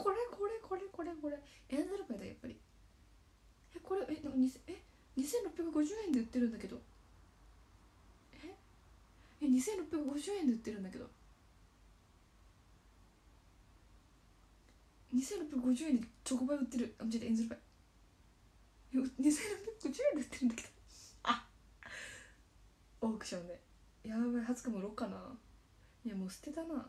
エンゼルパイだ、やっぱり。これなんか2650円で売ってるんだけど、2650円で売ってるんだけど、2650円でチョコパイ売ってる。間違えた、エンゼルパイ2650円で売ってるんだけどオークションでやばい、20日も売ろうかな。いやもう捨てたな。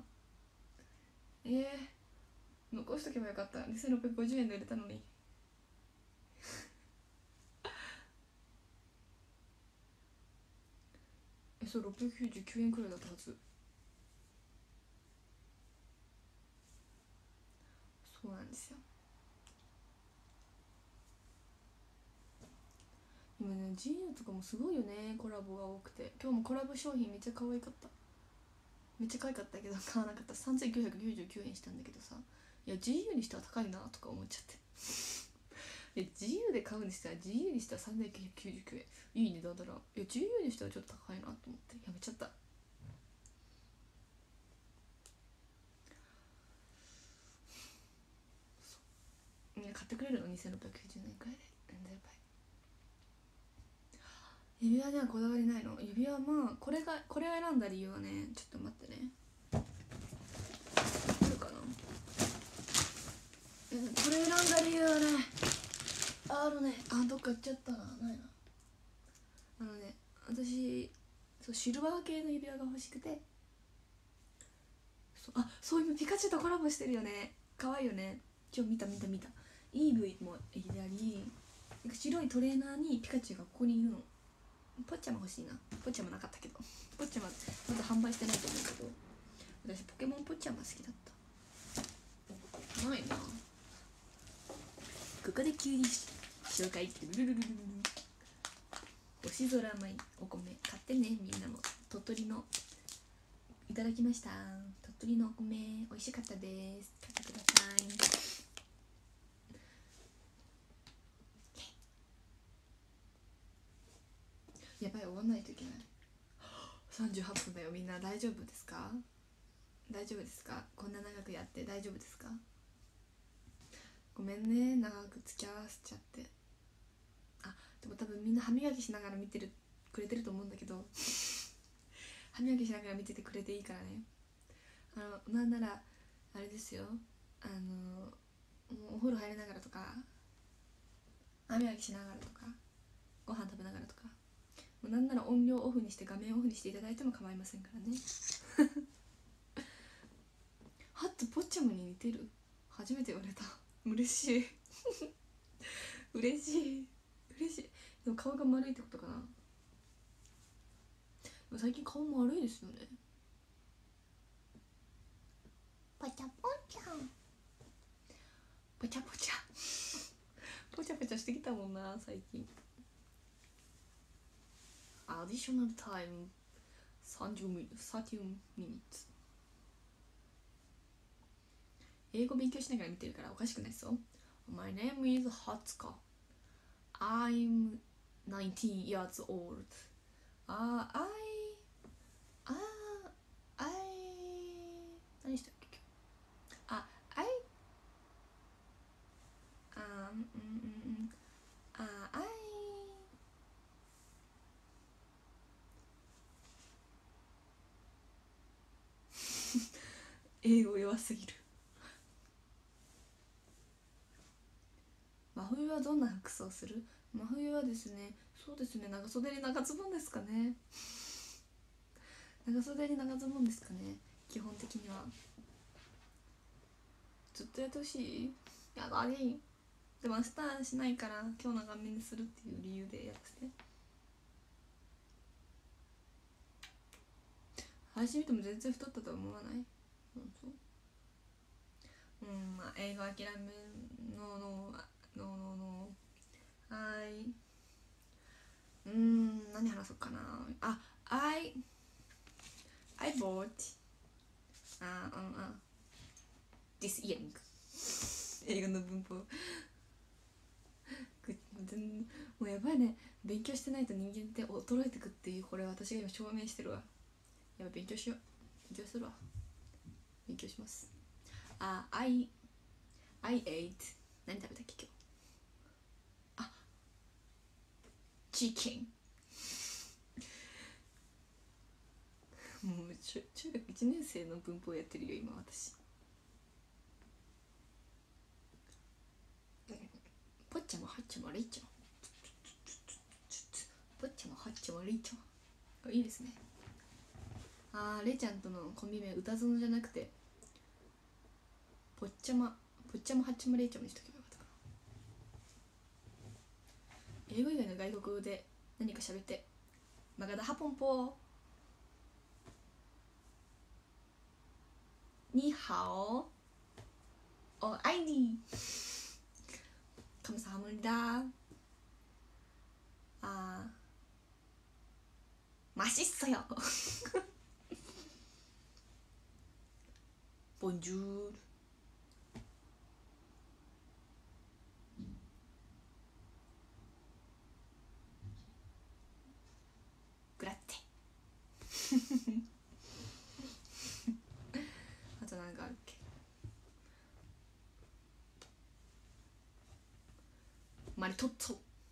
残しとけばよかった。2650円で売れたのに。そう、699円くらいだったはず。そうなんですよ。今ね、GU とかもすごいよね、コラボが多くて。今日もコラボ商品めっちゃ可愛かった。めっちゃ可愛かったけど買わなかった。3999円したんだけどさ、いや GU にしては高いなとか思っちゃってGU で買うにしては GU にしては3999円いい値段だな。いや GU にしてはちょっと高いなと思ってやめちゃった。いや買ってくれるの2690円くらいで。なんだやばい。指輪ではこだわりないの。指輪まあこれを選んだ理由はね、ちょっと待ってね、あるかな。これ選んだ理由はね、どっか行っちゃったな。ないな。私そうシルバー系の指輪が欲しくて、そう今ピカチュウとコラボしてるよね。可愛いよね。今日見た。EV も左、白いトレーナーにピカチュウがここにいるの。ポッチャマ欲しいな。ポッチャマなかったけど、ポッチャマまだ販売してないと思うけど、私ポケモンポッチャマ好きだった。ないな。ここで急に紹介ってルルルルルル。星空米お米買ってね。みんなも鳥取のいただきました。鳥取のお米美味しかったです。買ってください。やばい、終わんないといけない。38分だよ。みんな大丈夫ですか？こんな長くやって大丈夫ですか？ごめんね、長く付き合わせちゃって。でも多分みんな歯磨きしながら見てくれてると思うんだけど歯磨きしながら見ててくれていいからね。なんならあれですよ、もうお風呂入りながらとか、歯磨きしながらとか、ご飯食べながらとか、もうなんなら音量オフにして画面オフにしていただいても構いませんからねハッとポッチャムに似てる。初めて言われた。嬉しい嬉しい。でも顔が丸いってことかな。最近顔も悪いですよね。ポチャポチャポチャポチャポチャポチャしてきたもんな最近。アディショナルタイム30ミニッツ。英語勉強しながら見てるからおかしくないぞ。My name is Hatsuka. I'm 19 years old.何したっけ今日。英語弱すぎる。真冬はどんな服装する？真冬はですね、そうですね、長袖に長ズボンですかね。長袖に長ズボンですかね、基本的には。ずっとやってほしい？やだね。でも明日しないから今日長めにするっていう理由でやらせて。配信見ても全然太ったと思わない？まあ英語諦めの何話そうかな。I bought this earring 英語の文法もうやばいね。勉強してないと人間って衰えてくっていう、これ私が今証明してるわ。やばい、勉強するわ。勉強します。I ate 何食べたっけ今日。チキンもう中学1年生の文法やってるよ今私。ポッチャもハッチャもレイちゃん、ポッチャもハッチャもレイちゃんいいですね。 あー、れいちゃんとのコンビ名歌園じゃなくてぽっちゃまはっちゃまれいちゃまにしとけばよかったかな。英語以外の外国語で何か喋って。マガダハポンポーニーハオおアイニーカムサハムニダあーマシッソよボンジュールグラッテあとなんかあるっけ。マリトッツォ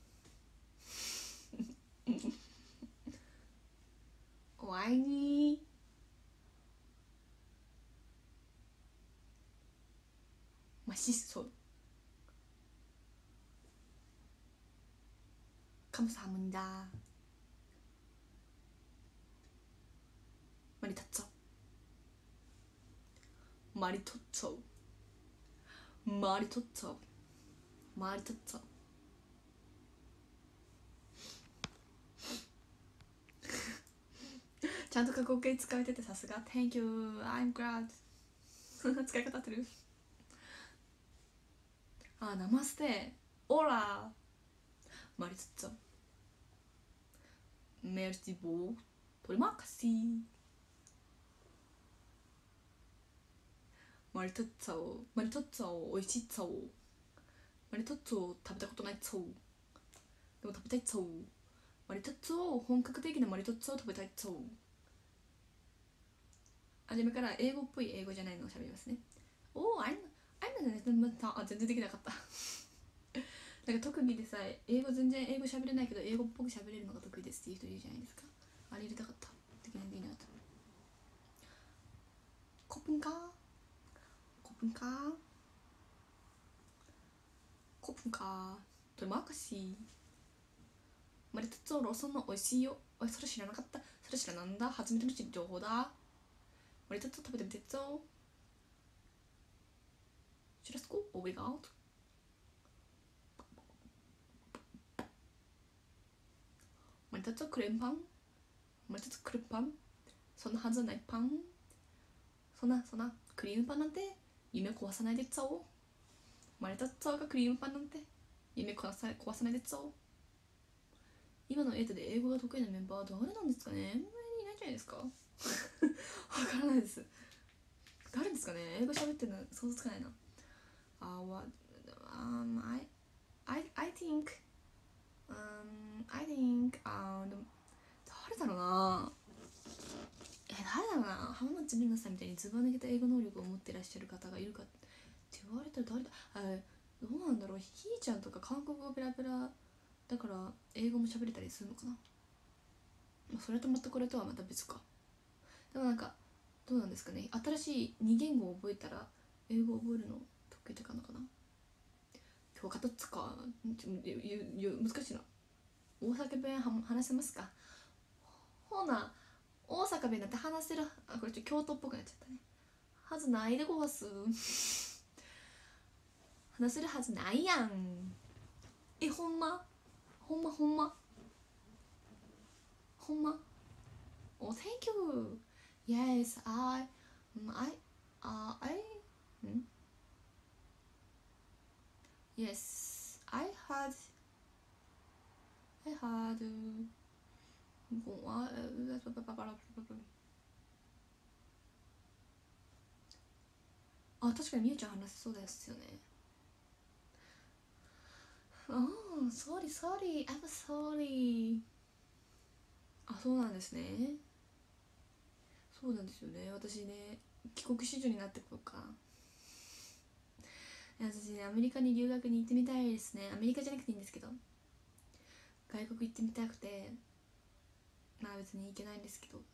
お会いにマシッソカムサハムニダマリトッツォマリトッツォマリトッツォマリトッツォちゃんと過去形使えててさすが Thank you I'm glad 使い方合ってる。あ、ナマステオラマリトッツォメルシボートリマカシーマリトッツォマリトッツォおいしいツォマリトッツォ食べたことないツォでも食べたいツォマリトッツォ本格的なマリトッツォを食べたいツォ。初めから英語っぽい英語じゃないのを喋りますね。おー、あ全然できなかったなんか特技でさえ全然英語喋れないけど英語っぽく喋れるのが得意ですっていう人いるじゃないですか。あれ入れたかった。できないできなかった。コプンカーコプンカーコプンカートリマーカシーマリトッツォローソンの美味しいよ。それ知らなかった。それ知らなんだ。初めての情報だ。マリトッツォ食べてみてっぞ。シュラスコオブリガートマリトッツォクレームパンマリトッツォクレームパンそんなはずないパンそんなクリームパンなんて夢壊さないでっぞ。マリトッツォがクリームパンなんて夢壊さないでっぞ。今のエイトで英語が得意なメンバーは誰なんですかね。あんまりいないじゃないですかわからないです。誰ですかね。英語喋ってるの想像つかないな。I thinkでも誰だろうな。誰だろうな。浜松里奈さんみたいにずば抜けた英語能力を持ってらっしゃる方がいるかって言われたら誰だ。どうなんだろう。ひーちゃんとか韓国語ペラペラだから英語も喋れたりするのかな。それとまたこれとはまた別か。でもなんかどうなんですかね。新しい2言語を覚えたら英語を覚えるの得意とかなのかな。今日片つか難しいな。大阪弁話せますか。ほな大阪弁なんて話せる。これ京都っぽくなっちゃったね。はずないでごわす話せるはずないやん。ほんまOh, thank you. Yes, yes, I had, 確かにみゆちゃん話せそうですよね。sorry, I'm sorry. そうなんですね。そうなんですよね。私ね、帰国子女になってこようか。私ね、アメリカに留学に行ってみたいですね。アメリカじゃなくていいんですけど、外国行ってみたくて、まあ別に行けないんですけど、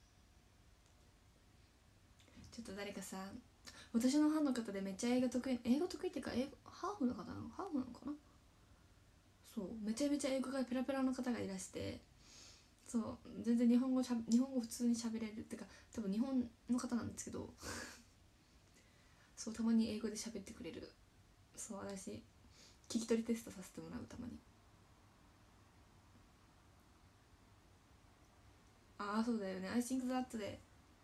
ちょっと誰かさ、私のファンの方でめっちゃ英語得意っていうかハーフなのかな。そう、めちゃめちゃ英語がペラペラの方がいらして、 そう全然日本語普通に喋れるってか多分日本の方なんですけどそうたまに英語で喋ってくれる。そう私聞き取りテストさせてもらうたまに。ああそうだよね I think that で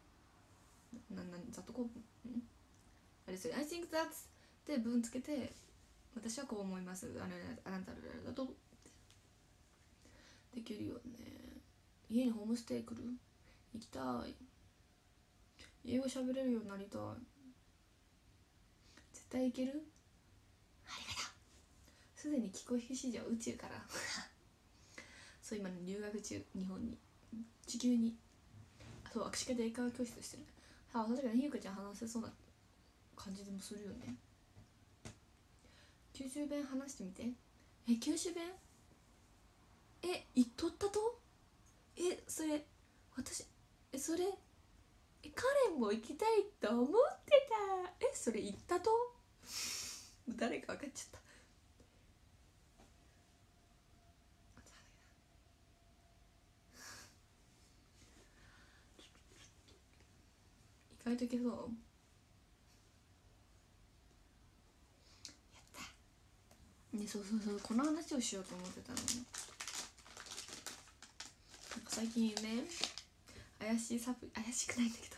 ざっとこうあれですよ I think that で文つけて私はこう思いますあなただとできるよね。家にホームステイ来る？行きたい。英語喋れるようになりたい。絶対行ける？ありがとう。すでに気候非市場宇宙からそう今留学中日本に地球にそう握手会で英会話教室してる。あ確かにひゆかちゃん話せそうな感じでもするよね。九州弁話してみて。九州弁言っとったとそれ私それカレンも行きたいと思ってた。それ言ったと誰か分かっちゃった。意外といけそう。やったね。そうこの話をしようと思ってたのね。なんか最近ね怪しくないんだけど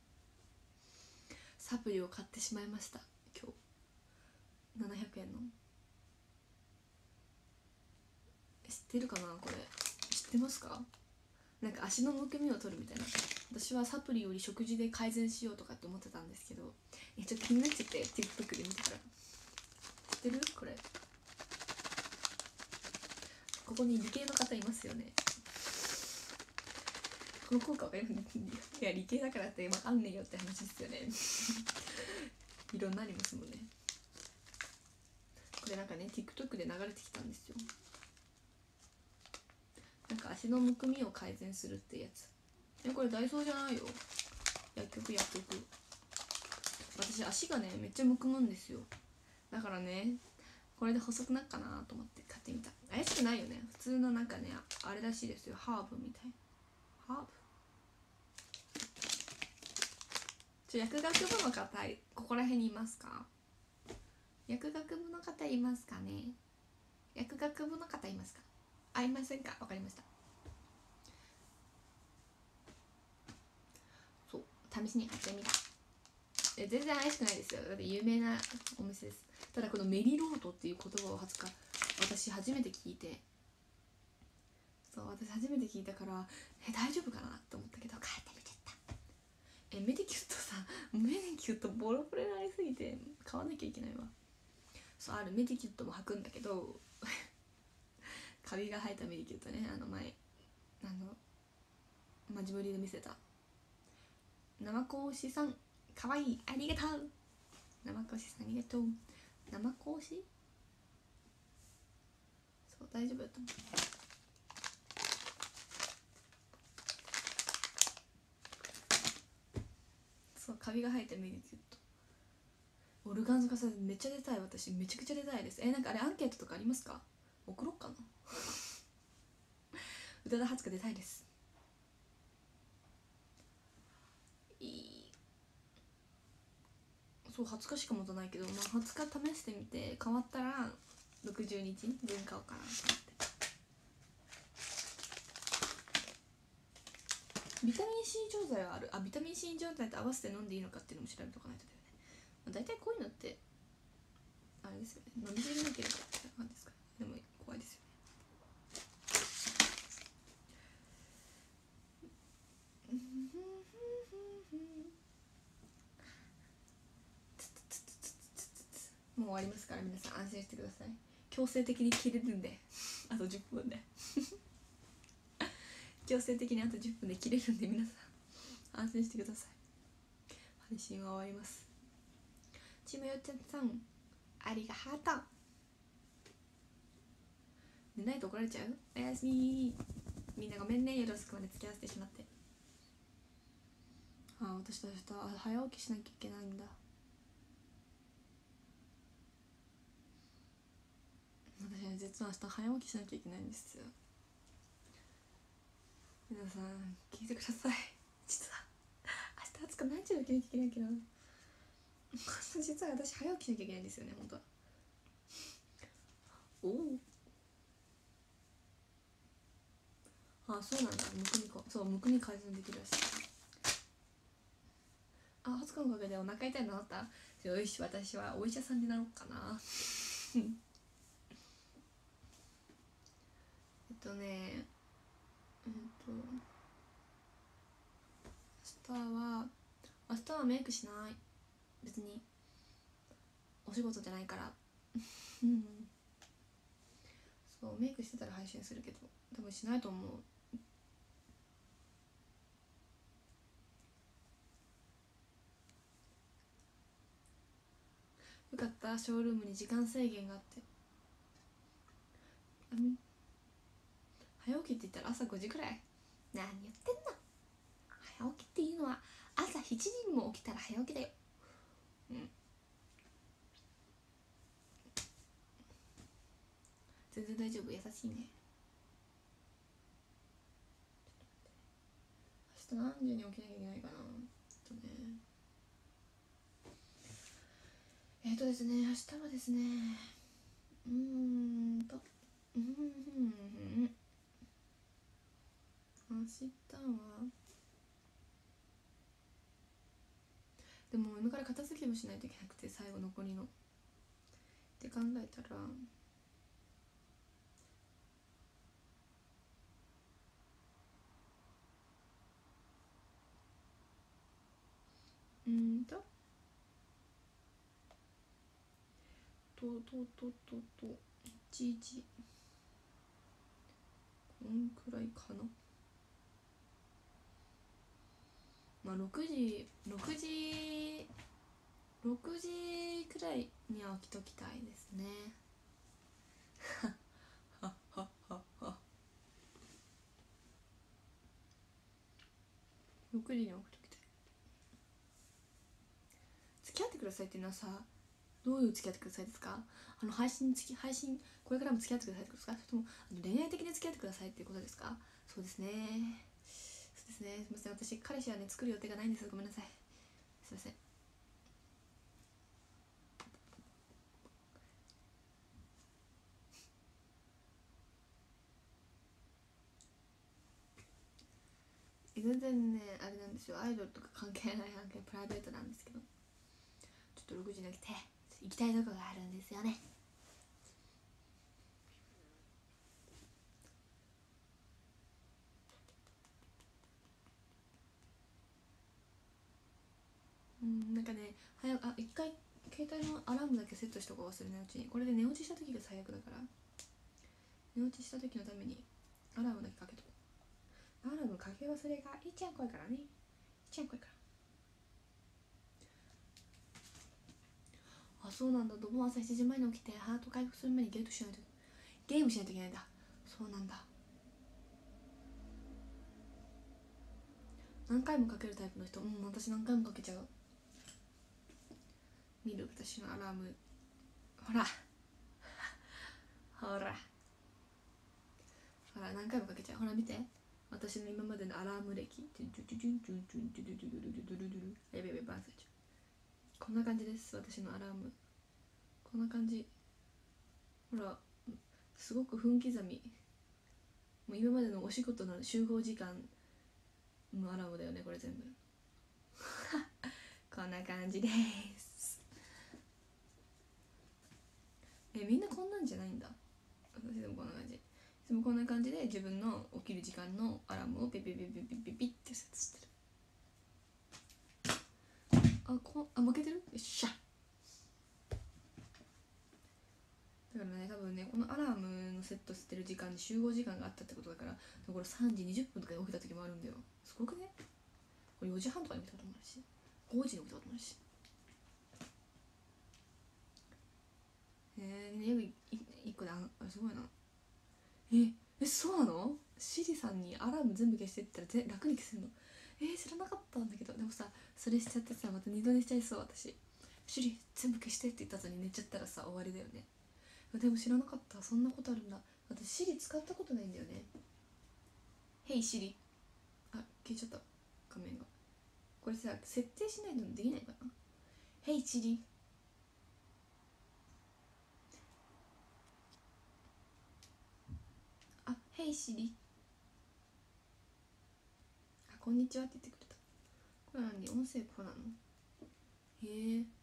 サプリを買ってしまいました。今日700円の知ってるかなこれ。知ってますか？なんか足のむくみを取るみたいな。私はサプリより食事で改善しようとかって思ってたんですけどちょっと気になっちゃって TikTok で見てたら知ってるこれ。ここに理系の方いますよね。この効果わかります？いや理系だからってあんねんよって話ですよねいろんなありますもんね。これなんかね TikTok で流れてきたんですよ。なんか足のむくみを改善するってやつ。これダイソーじゃないよ。薬局。私足がねめっちゃむくむんですよ。だからねこれで細くなっかなと思って買ってみた。怪しくないよね。普通のなんかねあれらしいですよ。ハーブみたい。ハーブ薬学部の方ここら辺にいますか？薬学部の方いますかね。薬学部の方いますか？いませんか？わかりました。そう試しに買ってみた。全然怪しくないですよ。だって有名なお店です。ただこのメリロートっていう言葉を私初めて聞いて、私初めて聞いたから大丈夫かなと思ったけど買ってみちゃった。メディキュットさメディキュットボロボロになりすぎて買わなきゃいけないわ。そうあるメディキュットも履くんだけどカビが生えたメディキュットね。前マジ無理で見せた生子牛さんかわいいありがとう。生子牛さんありがとう。生子牛そう大丈夫だと思う。そうカビが生えたメディキュットオルガンズ化さめっちゃ出たい。私めちゃくちゃ出たいです。なんかあれアンケートとかありますか？送ろうかな宇多田初香出たいです。そう20日しか持たないけど、20日試してみて変わったら60日分買おうかなと思って。ビタミン C 錠剤はある。ビタミン C 錠剤と合わせて飲んでいいのかっていうのも調べとかないとだよね。大体こういうのってあれですよね。飲みすぎなければって感じですか。でも怖いですよね。もう終わりますから皆さん安心してください。強制的に切れるんであと10分で強制的にあと10分で切れるんで皆さん安心してください。配信は終わります。ちむよちゃんさんありがとう。寝ないと怒られちゃう。おやすみ。みんなごめんね夜遅くまで付き合わせてしまって。私明日早起きしなきゃいけないんだ。私は実は明日早起きしなきゃいけないんですよ。 皆さん聞いてください。実は明日暑く何時に起きなきゃいけないけど実は私早起きしなきゃいけないんですよね本当は。おお、あ、そうなんだ。むくみか。そう、むくみ改善できるらしい。あ、初日のおかげでお腹痛いの治った。よし、私はお医者さんになろうかなね明日はメイクしない。別にお仕事じゃないからうんそう、メイクしてたら配信するけど多分しないと思う。よかった、ショールームに時間制限があって。早起きって言ったら朝5時くらい。何言ってんの。早起きっていうのは朝7時にも起きたら早起きだよ。全然大丈夫、優しいね。明日何時に起きなきゃいけないかな。ですね、明日はですね、明日はでも今から片付けもしないといけなくて、最後残りのって考えたら1時こんくらいかな。まあ6時くらいには起きときたいですね6時に起きときたい。付き合ってくださいっていうのはさ、どういう付き合ってくださいですか？配信これからも付き合ってくださいってことですか？それとも恋愛的に付き合ってくださいっていうことですか？そうですね、そうですね。すみません、私彼氏はね作る予定がないんです。ごめんなさい、すいません。全然ねあれなんですよ、アイドルとか関係ない案件、プライベートなんですけど、ちょっと6時に起きて行きたいとこがあるんですよね。なんかね、一回携帯のアラームだけセットしとこう、忘れないうちに。これで寝落ちした時が最悪だから、寝落ちした時のためにアラームだけかけとこう。アラームかけ忘れがいっちゃん怖いからね。いっちゃん怖いから。あ、そうなんだ。どうも朝7時前に起きてハート回復する前にゲームしないといけないんだ。そうなんだ。何回もかけるタイプの人。私何回もかけちゃう。見る、私のアラーム。ほらほら何回もかけちゃう。ほら見て、私の今までのアラーム歴。やべやべ、バンされちゃう。こんな感じです、私のアラーム。こんな感じ。ほら、すごく分刻み。もう今までのお仕事の集合時間のアラームだよね、これ全部こんな感じですみんなこんなんじゃないんだ。私でもこんな感じ。いつもこんな感じで自分の起きる時間のアラームをピピピピピピピって設置してる。負けてる。よっしゃ。だからね、多分ね、このアラームのセットしてる時間に集合時間があったってことだから、これ3時20分とかに起きた時もあるんだよ。すごくね。これ4時半とかに起きたこともあるし、5時に起きたこともあるし。1個で、すごいな。そうなの？シリさんにアラーム全部消してって言ったら楽に消せるの？知らなかったんだけど。でもさ、それしちゃってさ、また二度寝しちゃいそう。私シリ全部消してって言った後に寝ちゃったらさ、終わりだよね。でも知らなかった、そんなことあるんだ。私シリ使ったことないんだよね。ヘイシリ。 あ、消えちゃった画面が。これさ設定しないとできないかな。Hey Siri。 あ、Hey Siri。 あ、こんにちはって言ってくれた。これ何、音声こうなの。へえ。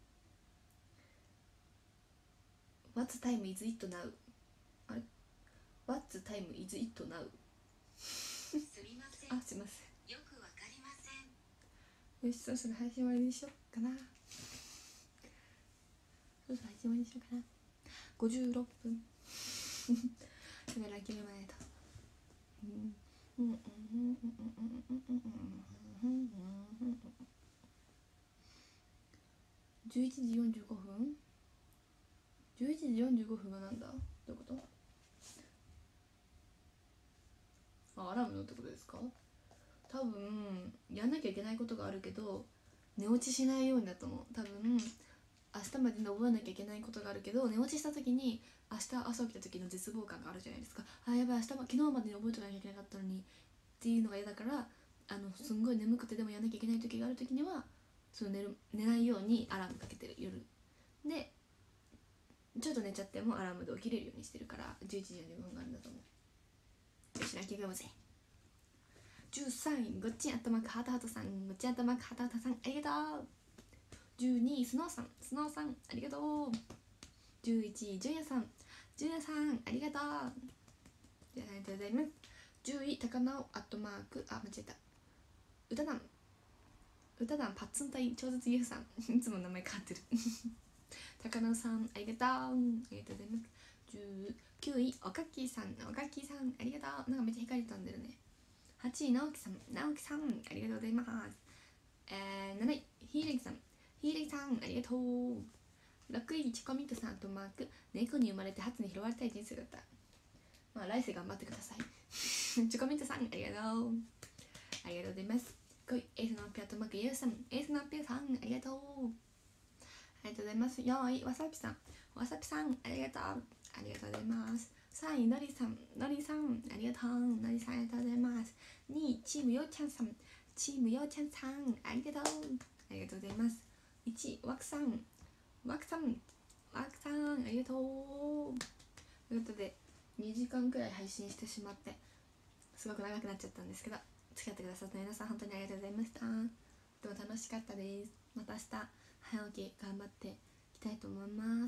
What time is it now。 あれ What time is it now。 すみません。 あ、すいません。 よくわかりません。 よし、そろそろ配信終わりにしようかな。そろそろ配信終わりにしようかな。56分カメラ決めまえと。11時45分。11時45分はなんだ、どういうこと。あ、アラームのってことですか。多分やんなきゃいけないことがあるけど寝落ちしないようにだと思う。多分明日までに覚えなきゃいけないことがあるけど、寝落ちした時に明日朝起きた時の絶望感があるじゃないですか。あ、やばい、明日昨日までに覚えておかなきゃいけなかったのにっていうのが嫌だから、すんごい眠くてでもやんなきゃいけない時がある時にはその寝ないようにアラームかけてる。夜でちょっと寝ちゃってもアラームで起きれるようにしてるから、11時45分があるんだと思う。よし、ラッキーゲームぜ。13位ごっちん頭かハタハタさん、ごっちん頭かハタハタさん、ありがとう。12位スノーさん、スノーさんありがとう。11位ジュニアさん、ジュニアさんありがとう。ありがとうございます。10位高直アットマーク、あ、間違えた。歌団パッツン隊超絶ユフさんいつも名前変わってる高直さんありがとう。ありがとうございます。19位おかきさん、おかきさんありがとう。なんかめっちゃ光飛んでるね。8位直樹さん、直樹さんありがとうございます。7位ひいれきさん、ひいれきさんありがとう。6位チョコミントさんとマーク、猫に生まれて初に拾われたい人生だった。まあ来世頑張ってくださいチョコミントさんありがとう。ありがとうございます。5位エースのピアとマークユウさん、エースのピアさんありがとう。ありがとうございます。4位わさびさん、わさびさんありがとう。ありがとうございます。3位のりさん、のりさんありがとう。のりさんありがとうございます。2位チームようちゃんさん、チームようちゃんさんありがとう。ありがとうございます。1位わくさん、わくさん、わくさんありがとう。ということで2時間くらい配信してしまってすごく長くなっちゃったんですけど、付き合ってくださった皆さん本当にありがとうございました。とても楽しかったです。また明日早起き頑張っていきたいと思います。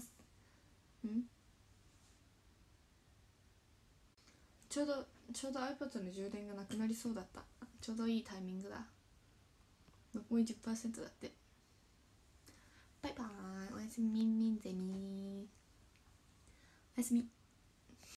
ちょうど iPad の充電がなくなりそうだった。ちょうどいいタイミングだ。残り 10% だって。バイバーイ。おやすみみんゼミー。おやすみ。